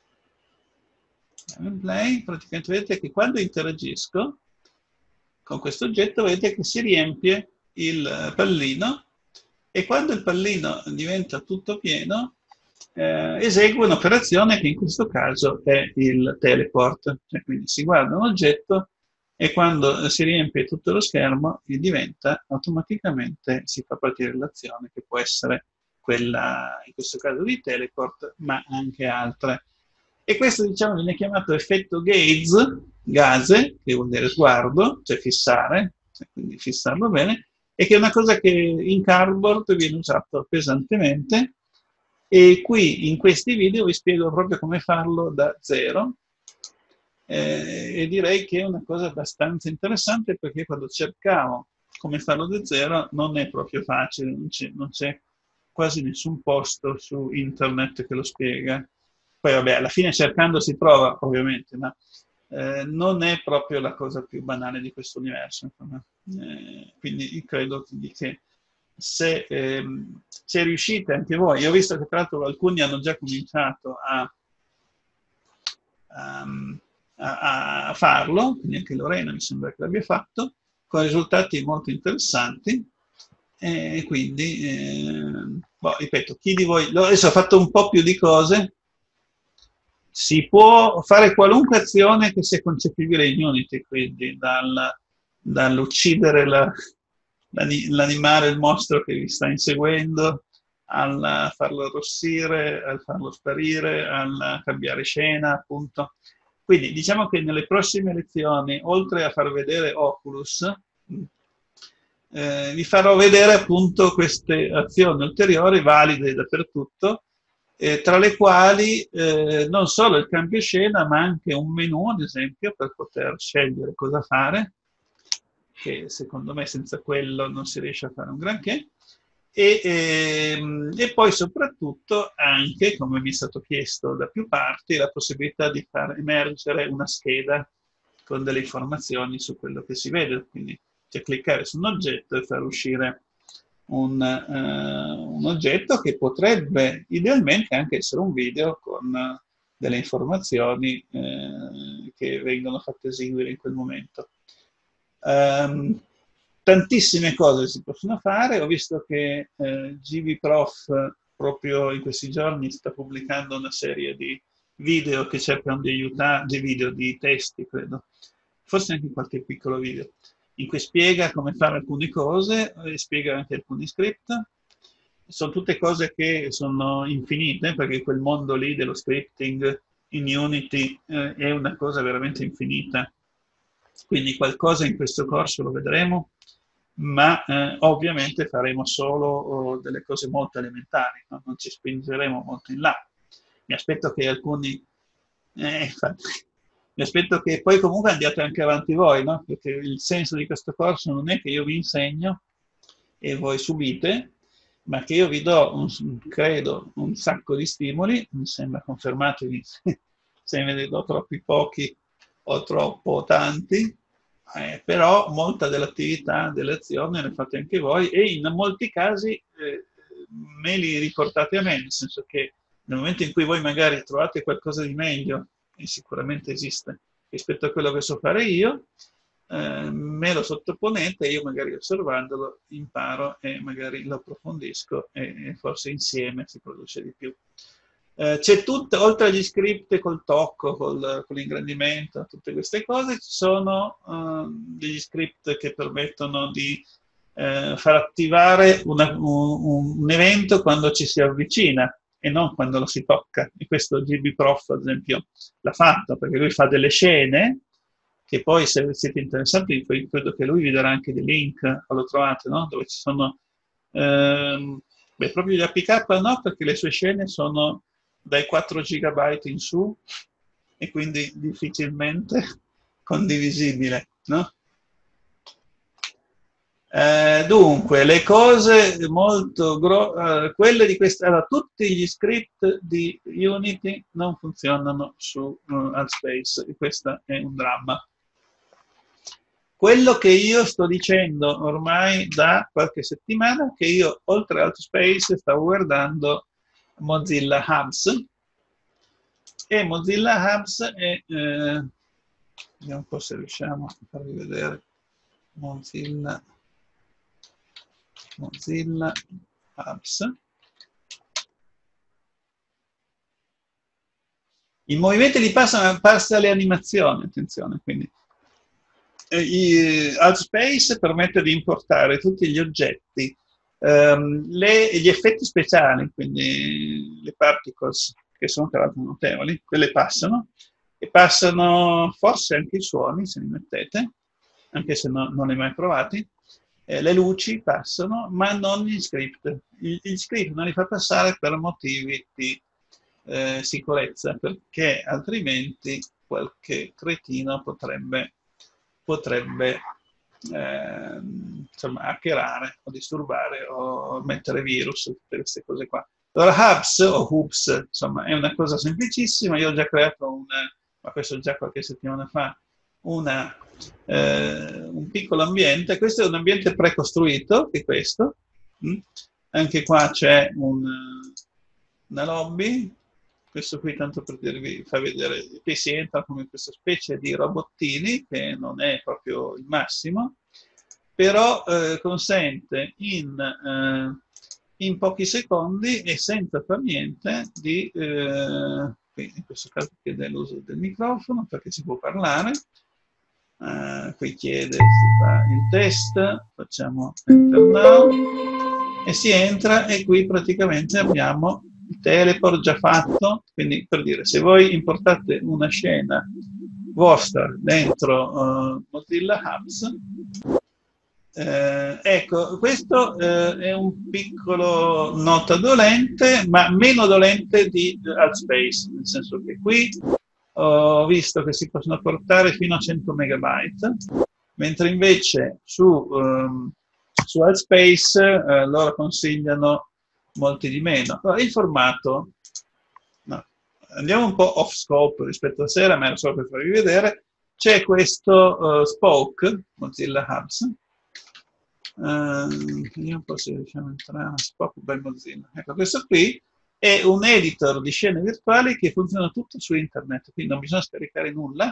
in play, praticamente vedete che quando interagisco con questo oggetto, vedete che si riempie il pallino, e quando il pallino diventa tutto pieno, eh, esegue un'operazione che in questo caso è il teleport, cioè, quindi si guarda un oggetto e quando si riempie tutto lo schermo diventa automaticamente, si fa partire l'azione, che può essere quella, in questo caso di teleport, ma anche altre. E questo, diciamo, viene chiamato effetto gaze, gaze, che vuol dire sguardo, cioè fissare, cioè quindi fissarlo bene, e che è una cosa che in cardboard viene usato pesantemente, e qui in questi video vi spiego proprio come farlo da zero, eh, e direi che è una cosa abbastanza interessante, perché quando cercavo come farlo da zero non è proprio facile, non c'è quasi nessun posto su internet che lo spiega. Poi vabbè, alla fine cercando si trova, ovviamente, ma eh, non è proprio la cosa più banale di questo universo. Eh, quindi credo quindi che se, ehm, se riuscite anche voi, io ho visto che tra l'altro alcuni hanno già cominciato a, a, a farlo, quindi anche Lorena mi sembra che l'abbia fatto, con risultati molto interessanti, e quindi, eh, boh, ripeto, chi di voi, adesso ho fatto un po' più di cose, si può fare qualunque azione che sia concepibile in Unity, quindi dal, dall'uccidere la, l'animale, il mostro che vi sta inseguendo, al farlo arrossire, al farlo sparire, al cambiare scena, appunto. Quindi diciamo che nelle prossime lezioni, oltre a far vedere Oculus, eh, vi farò vedere appunto queste azioni ulteriori valide dappertutto, eh, tra le quali eh, non solo il cambio scena, ma anche un menu, ad esempio, per poter scegliere cosa fare, che secondo me senza quello non si riesce a fare un granché. E, ehm, e poi soprattutto anche, come mi è stato chiesto da più parti, la possibilità di far emergere una scheda con delle informazioni su quello che si vede, quindi cioè cliccare su un oggetto e far uscire un, uh, un oggetto che potrebbe idealmente anche essere un video con uh, delle informazioni uh, che vengono fatte eseguire in quel momento. Um, Tantissime cose si possono fare, ho visto che eh, GVProf proprio in questi giorni sta pubblicando una serie di video che cercano di aiutare, di video, di testi credo, forse anche qualche piccolo video, in cui spiega come fare alcune cose e spiega anche alcuni script. Sono tutte cose che sono infinite, perché quel mondo lì dello scripting in Unity eh, è una cosa veramente infinita. Quindi qualcosa in questo corso lo vedremo, ma eh, ovviamente faremo solo oh, delle cose molto elementari, no? Non ci spingeremo molto in là. Mi aspetto che alcuni... Eh, infatti, mi aspetto che poi comunque andiate anche avanti voi, no? Perché il senso di questo corso non è che io vi insegno e voi subite, ma che io vi do, un, credo, un sacco di stimoli, mi sembra confermato, se me ne do troppi pochi o troppo tanti, eh, però molta dell'attività, delle azioni le fate anche voi e in molti casi eh, me li riportate a me, nel senso che nel momento in cui voi magari trovate qualcosa di meglio, e sicuramente esiste, rispetto a quello che so fare io, eh, me lo sottoponete e io magari osservandolo imparo e magari lo approfondisco e, e forse insieme si produce di più. Eh, c'è tutto, oltre agli script col tocco, col, con l'ingrandimento, tutte queste cose, ci sono uh, degli script che permettono di uh, far attivare una, un, un evento quando ci si avvicina e non quando lo si tocca. E questo GVProf, ad esempio, l'ha fatto, perché lui fa delle scene che poi, se siete interessati, poi credo che lui vi darà anche dei link, o lo trovate, no? Dove ci sono... Ehm, beh, proprio gli A P K no, perché le sue scene sono dai quattro gigabyte in su e quindi difficilmente condivisibile, no? Eh, dunque, le cose molto grosse, eh, quelle di questa, allora, tutti gli script di Unity non funzionano su uh, Altspace e questo è un dramma. Quello che io sto dicendo ormai da qualche settimana, che io oltre a Altspace stavo guardando Mozilla Hubs, e Mozilla Hubs è, eh, vediamo un po' se riusciamo a farvi vedere, Mozilla, Mozilla Hubs. I movimenti li passano, passa le animazioni, attenzione, quindi. Altspace permette di importare tutti gli oggetti, ehm, le, gli effetti speciali, quindi le particles, che sono tra l'altro notevoli, quelle passano, e passano forse anche i suoni, se li mettete, anche se no, non li ho mai provati, eh, le luci passano, ma non gli script. Gli, gli script non li fa passare per motivi di eh, sicurezza, perché altrimenti qualche cretino potrebbe potrebbe eh, insomma, hackerare o disturbare o mettere virus, tutte queste cose qua. Allora Hubs o Hoops, insomma, è una cosa semplicissima. Io ho già creato una, ma questo già qualche settimana fa, una, eh, un piccolo ambiente. Questo è un ambiente precostruito, che è questo, Mm? Anche qua c'è un, una lobby, questo qui tanto per dirvi, fa vedere, qui si entra come questa specie di robottini, che non è proprio il massimo, però eh, consente in, eh, in pochi secondi e senza far niente di, eh, in questo caso chiede l'uso del microfono perché si può parlare, eh, qui chiede, si fa il test, facciamo enter now e si entra e qui praticamente abbiamo il teleport già fatto, quindi per dire se voi importate una scena vostra dentro uh, Mozilla Hubs, Eh, ecco, questo eh, è un piccolo nota dolente, ma meno dolente di ArtSpace, nel senso che qui ho visto che si possono portare fino a cento megabyte, mentre invece su, um, su ArtSpace eh, loro consigliano molti di meno. Allora, il formato, no, andiamo un po' off scope rispetto a sera, ma era solo per farvi vedere, c'è questo uh, Spoke, Mozilla Hubs. Uh, vediamo un po' se riusciamo a entrare. Spoke by Mozilla. Ecco, questo qui è un editor di scene virtuali che funziona tutto su internet, quindi non bisogna scaricare nulla.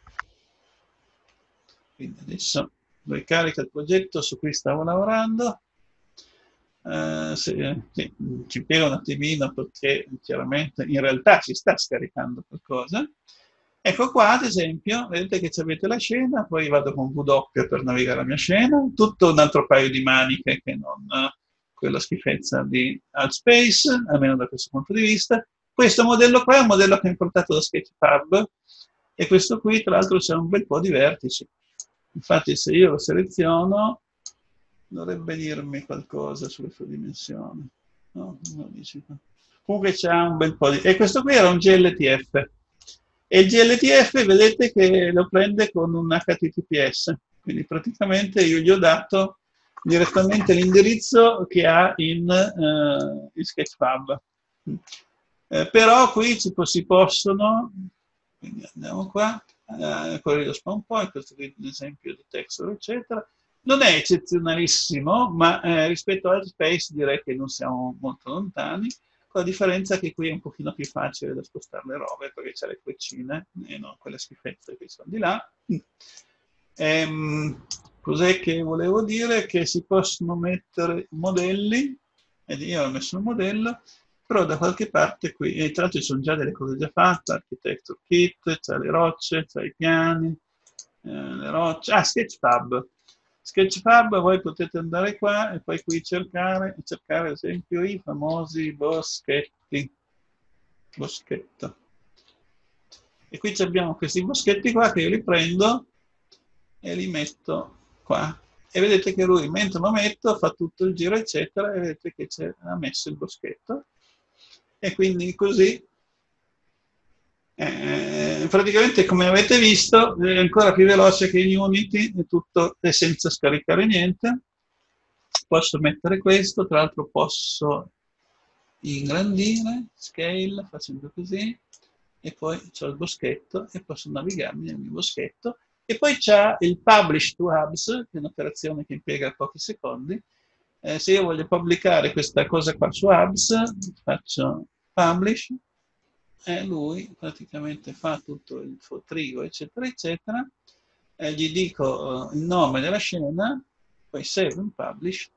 Quindi adesso lui carica il progetto su cui stavo lavorando. Uh, se, sì, ci piego un attimino perché chiaramente in realtà si sta scaricando qualcosa. Ecco qua, ad esempio, vedete che avete la scena, poi vado con V W per navigare la mia scena, tutto un altro paio di maniche che non quella schifezza di ArtSpace, almeno da questo punto di vista. Questo modello qua è un modello che ho importato da Sketchfab e questo qui, tra l'altro, c'è un bel po' di vertici. Infatti, se io lo seleziono, dovrebbe dirmi qualcosa sulle sue dimensioni. No, non dice. Comunque c'è un bel po' di... E questo qui era un G L T F. E il G L T F vedete che lo prende con un H T T P S, quindi praticamente io gli ho dato direttamente l'indirizzo che ha in, uh, in Sketchfab. Eh, però qui ci, si possono, quindi andiamo qua, uh, corrido un po', questo qui è un esempio di texture, eccetera. Non è eccezionalissimo, ma eh, rispetto a ArtSpace direi che non siamo molto lontani. La differenza è che qui è un pochino più facile da spostare le robe perché c'è le freccine e non quelle schifezze che sono di là. Ehm, cos'è che volevo dire? Che si possono mettere modelli, ed io ho messo un modello, però da qualche parte qui, e tra l'altro ci sono già delle cose già fatte, Architecture Kit, c'è le rocce, c'è i piani, eh, le rocce, ah, Sketchfab. Sketchfab, voi potete andare qua e poi qui cercare, cercare ad esempio i famosi boschetti. Boschetto. E qui abbiamo questi boschetti qua che io li prendo e li metto qua. E vedete che lui, mentre lo metto, fa tutto il giro, eccetera, e vedete che ha messo il boschetto. E quindi così, eh, praticamente come avete visto, è ancora più veloce che in Unity, è tutto è senza scaricare niente. Posso mettere questo, tra l'altro posso ingrandire, scale, facendo così, e poi c'ho il boschetto e posso navigarmi nel mio boschetto. E poi c'è il Publish to Hubs, che è un'operazione che impiega pochi secondi. Eh, se io voglio pubblicare questa cosa qua su Hubs, faccio Publish, e lui praticamente fa tutto il suo trigo, eccetera, eccetera. Eh, gli dico uh, il nome della scena, poi Save and Publish.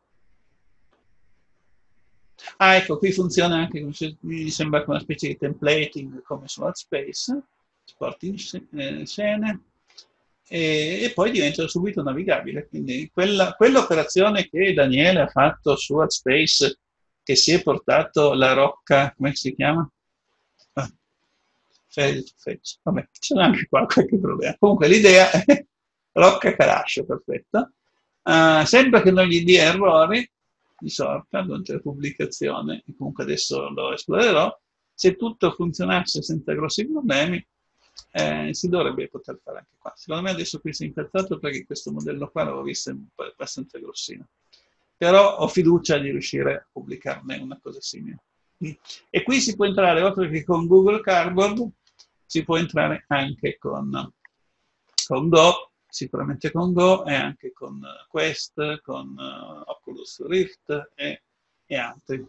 Ah, ecco, qui funziona anche, mi sembra una specie di templating come su ArtSpace, sporti in scene, e, e poi diventa subito navigabile. Quindi quella, quell'operazione che Daniele ha fatto su ArtSpace, che si è portato la rocca, come si chiama? Ah, fetch. Vabbè, ci sono anche qua qualche problema. Comunque l'idea è rocca carascio, perfetto. Uh, sempre che non gli dia errori, di sorta durante la pubblicazione, e comunque adesso lo esplorerò, se tutto funzionasse senza grossi problemi, eh, si dovrebbe poter fare anche qua. Secondo me adesso qui si è incazzato perché questo modello qua l'avevo visto abbastanza grossino. Però ho fiducia di riuscire a pubblicarne una cosa simile. E qui si può entrare, oltre che con Google Cardboard, si può entrare anche con, con Go, sicuramente con Go e anche con Quest, con uh, Oculus Rift e, e altri.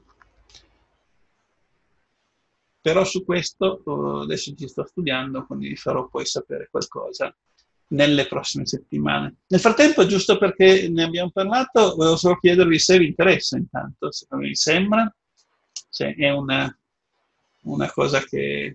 Però su questo uh, adesso ci sto studiando, quindi vi farò poi sapere qualcosa nelle prossime settimane. Nel frattempo, giusto perché ne abbiamo parlato, volevo solo chiedervi se vi interessa intanto, se vi sembra, se è una, una cosa che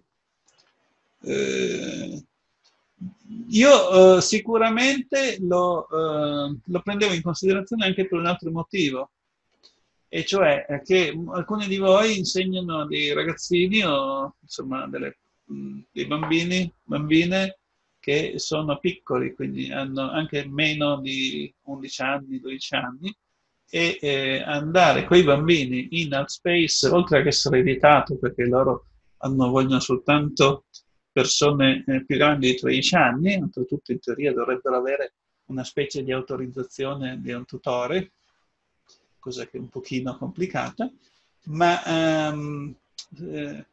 eh, io eh, sicuramente lo, eh, lo prendevo in considerazione anche per un altro motivo, e cioè che alcuni di voi insegnano dei ragazzini o insomma delle, mh, dei bambini, bambine che sono piccoli, quindi hanno anche meno di undici anni, dodici anni, e eh, andare con i bambini in Outspace, oltre ad essere vietato perché loro hanno, vogliono soltanto persone eh, più grandi di tredici anni, oltretutto in teoria dovrebbero avere una specie di autorizzazione di un tutore, cosa che è un pochino complicata, ma um, eh,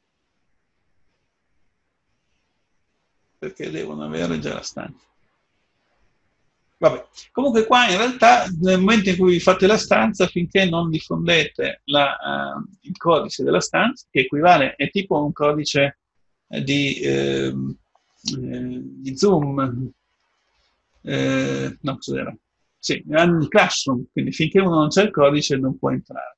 perché devono avere già la stanza. Vabbè, comunque qua in realtà nel momento in cui vi fate la stanza, finché non diffondete la, uh, il codice della stanza, che equivale, è tipo un codice di, eh, eh, di Zoom, eh, no, cos'era? Sì, hanno il Classroom, quindi finché uno non c'è il codice non può entrare.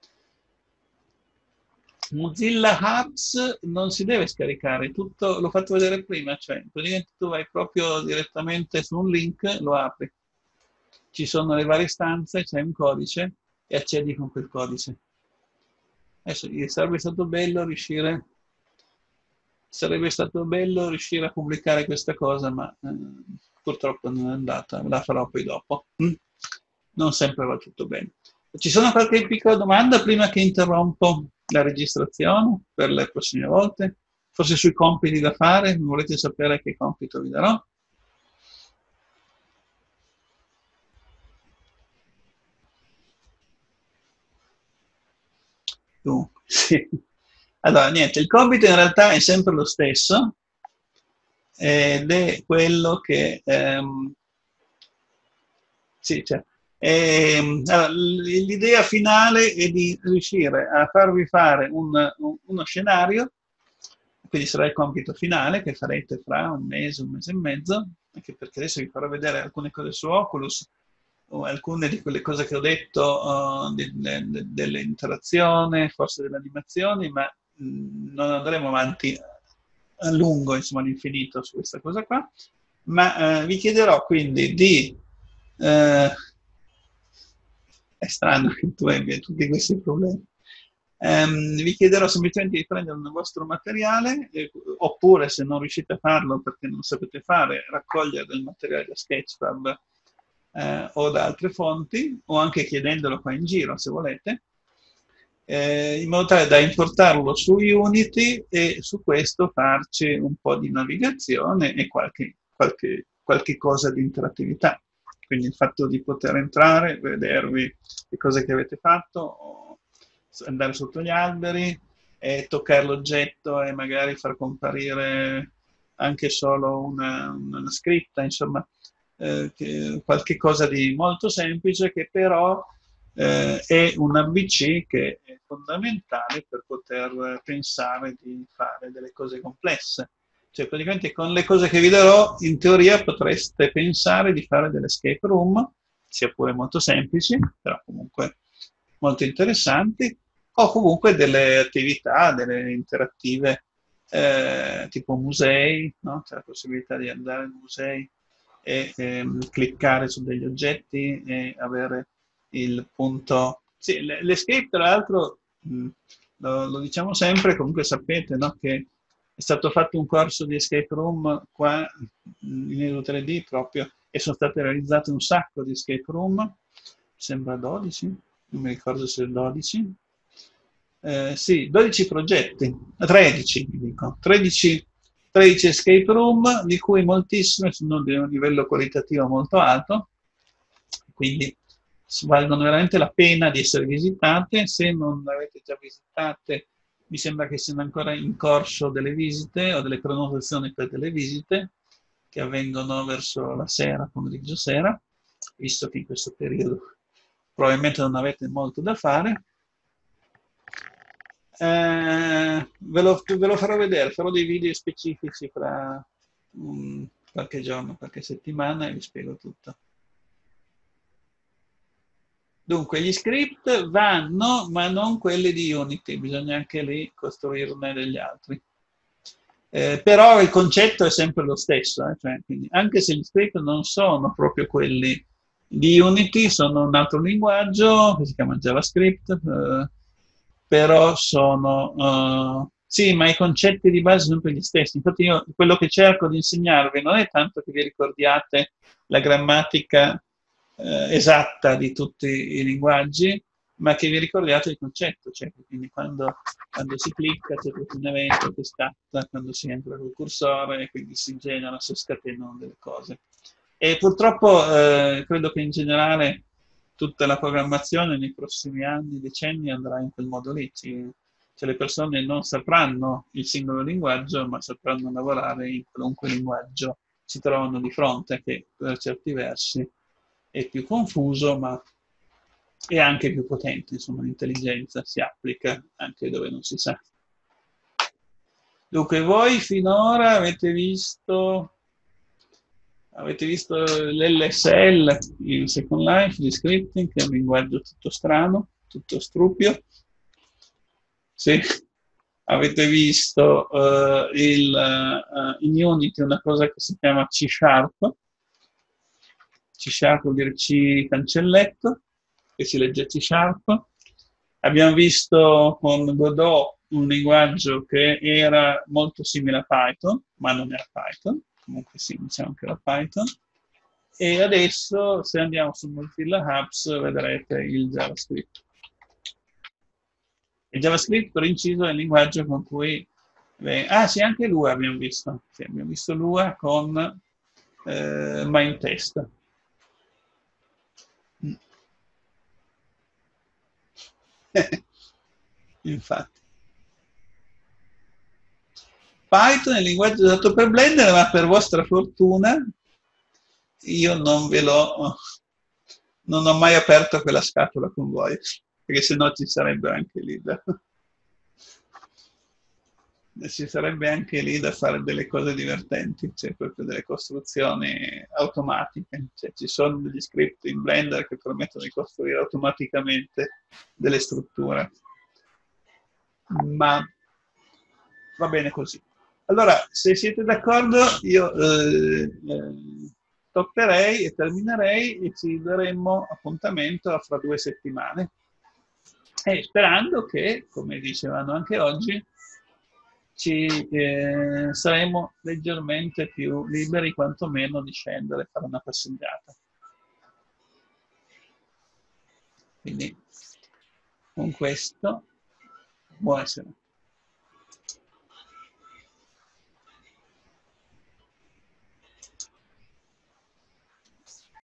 Mozilla Hubs non si deve scaricare, tutto l'ho fatto vedere prima, cioè praticamente tu vai proprio direttamente su un link, lo apri, ci sono le varie stanze, c'è un codice e accedi con quel codice. Adesso sarebbe stato bello riuscire, sarebbe stato bello riuscire a pubblicare questa cosa, ma eh, purtroppo non è andata, la farò poi dopo. Mm? Non sempre va tutto bene. Ci sono qualche piccola domanda prima che interrompo la registrazione per le prossime volte? Forse sui compiti da fare? Volete sapere che compito vi darò? Uh, sì. Allora, niente, il compito in realtà è sempre lo stesso ed è quello che... Ehm, sì, cioè, ehm, allora, l'idea finale è di riuscire a farvi fare un, un, uno scenario, quindi sarà il compito finale che farete fra un mese, un mese e mezzo, anche perché adesso vi farò vedere alcune cose su Oculus, o alcune di quelle cose che ho detto uh, de, de, de, dell'interazione, forse delle animazioni, ma mh, non andremo avanti a lungo, insomma, all'infinito su questa cosa qua, ma uh, vi chiederò quindi di... Uh, è strano che tu abbia tutti questi problemi. Um, vi chiederò semplicemente di prendere un vostro materiale, eh, oppure se non riuscite a farlo perché non sapete fare, raccogliere del materiale da Sketchfab eh, o da altre fonti, o anche chiedendolo qua in giro se volete, eh, in modo tale da importarlo su Unity e su questo farci un po' di navigazione e qualche, qualche, qualche cosa di interattività. Quindi il fatto di poter entrare, vedervi le cose che avete fatto, andare sotto gli alberi e toccare l'oggetto e magari far comparire anche solo una, una scritta, insomma, eh, che, qualche cosa di molto semplice che però eh, è un A B C che è fondamentale per poter pensare di fare delle cose complesse. Cioè praticamente con le cose che vi darò, in teoria potreste pensare di fare delle escape room, sia pure molto semplici, però comunque molto interessanti, o comunque delle attività, delle interattive, eh, tipo musei, no? C'è la possibilità di andare in musei e ehm, cliccare su degli oggetti e avere il punto... Sì, l'escape tra l'altro, mh, lo, lo diciamo sempre, comunque sapete, no? Che è stato fatto un corso di escape room qua in Edu tre D proprio e sono state realizzate un sacco di escape room, mi sembra dodici, non mi ricordo se è dodici, eh, sì, dodici progetti, tredici, dico, tredici, tredici escape room, di cui moltissime sono di un livello qualitativo molto alto, quindi valgono veramente la pena di essere visitate. Se non le avete già visitate, mi sembra che siano ancora in corso delle visite o delle prenotazioni per delle visite, che avvengono verso la sera, pomeriggio sera, visto che in questo periodo probabilmente non avete molto da fare. Eh, ve, lo, ve lo farò vedere, farò dei video specifici fra um, qualche giorno, qualche settimana e vi spiego tutto. Dunque, gli script vanno, ma non quelli di Unity, bisogna anche lì costruirne degli altri. Eh, però il concetto è sempre lo stesso, eh? Cioè, quindi, anche se gli script non sono proprio quelli di Unity, sono un altro linguaggio che si chiama JavaScript, eh, però sono... Uh, sì, ma i concetti di base sono sempre gli stessi. Infatti io quello che cerco di insegnarvi non è tanto che vi ricordiate la grammatica eh, esatta di tutti i linguaggi, ma che vi ricordiate il concetto, cioè quindi quando, quando si clicca c'è tutto un evento che scatta, quando si entra col cursore e quindi si generano, si scatenano delle cose. E purtroppo eh, credo che in generale tutta la programmazione nei prossimi anni, decenni andrà in quel modo lì. Ci, cioè le persone non sapranno il singolo linguaggio, ma sapranno lavorare in qualunque linguaggio si trovano di fronte, che per certi versi è più confuso, ma è anche più potente. Insomma, l'intelligenza si applica anche dove non si sa. Dunque, voi finora avete visto... Avete visto l'L S L, il Second Life di scripting, che è un linguaggio tutto strano, tutto strupio. Sì. Avete visto uh, il, uh, in Unity una cosa che si chiama C Sharp. C Sharp vuol dire C cancelletto, che si legge C Sharp. Abbiamo visto con Godot un linguaggio che era molto simile a Python, ma non era Python. Comunque sì, diciamo che era Python, e adesso se andiamo su Mozilla Hubs vedrete il JavaScript. Il JavaScript, per inciso, è il linguaggio con cui... Eh, ah sì, anche Lua abbiamo visto, sì, abbiamo visto Lua con eh, MindTest. Infatti. Python è il linguaggio usato per Blender, ma per vostra fortuna io non ve l'ho, non ho mai aperto quella scatola con voi, perché sennò ci sarebbe anche lì da, ci sarebbe anche lì da fare delle cose divertenti, cioè proprio delle costruzioni automatiche, cioè ci sono degli script in Blender che permettono di costruire automaticamente delle strutture, ma va bene così. Allora, se siete d'accordo, io eh, eh, stopperei e terminerei e ci daremmo appuntamento fra due settimane. E sperando che, come dicevano anche oggi, ci eh, saremo leggermente più liberi, quantomeno, di scendere e fare una passeggiata. Quindi, con questo, buonasera.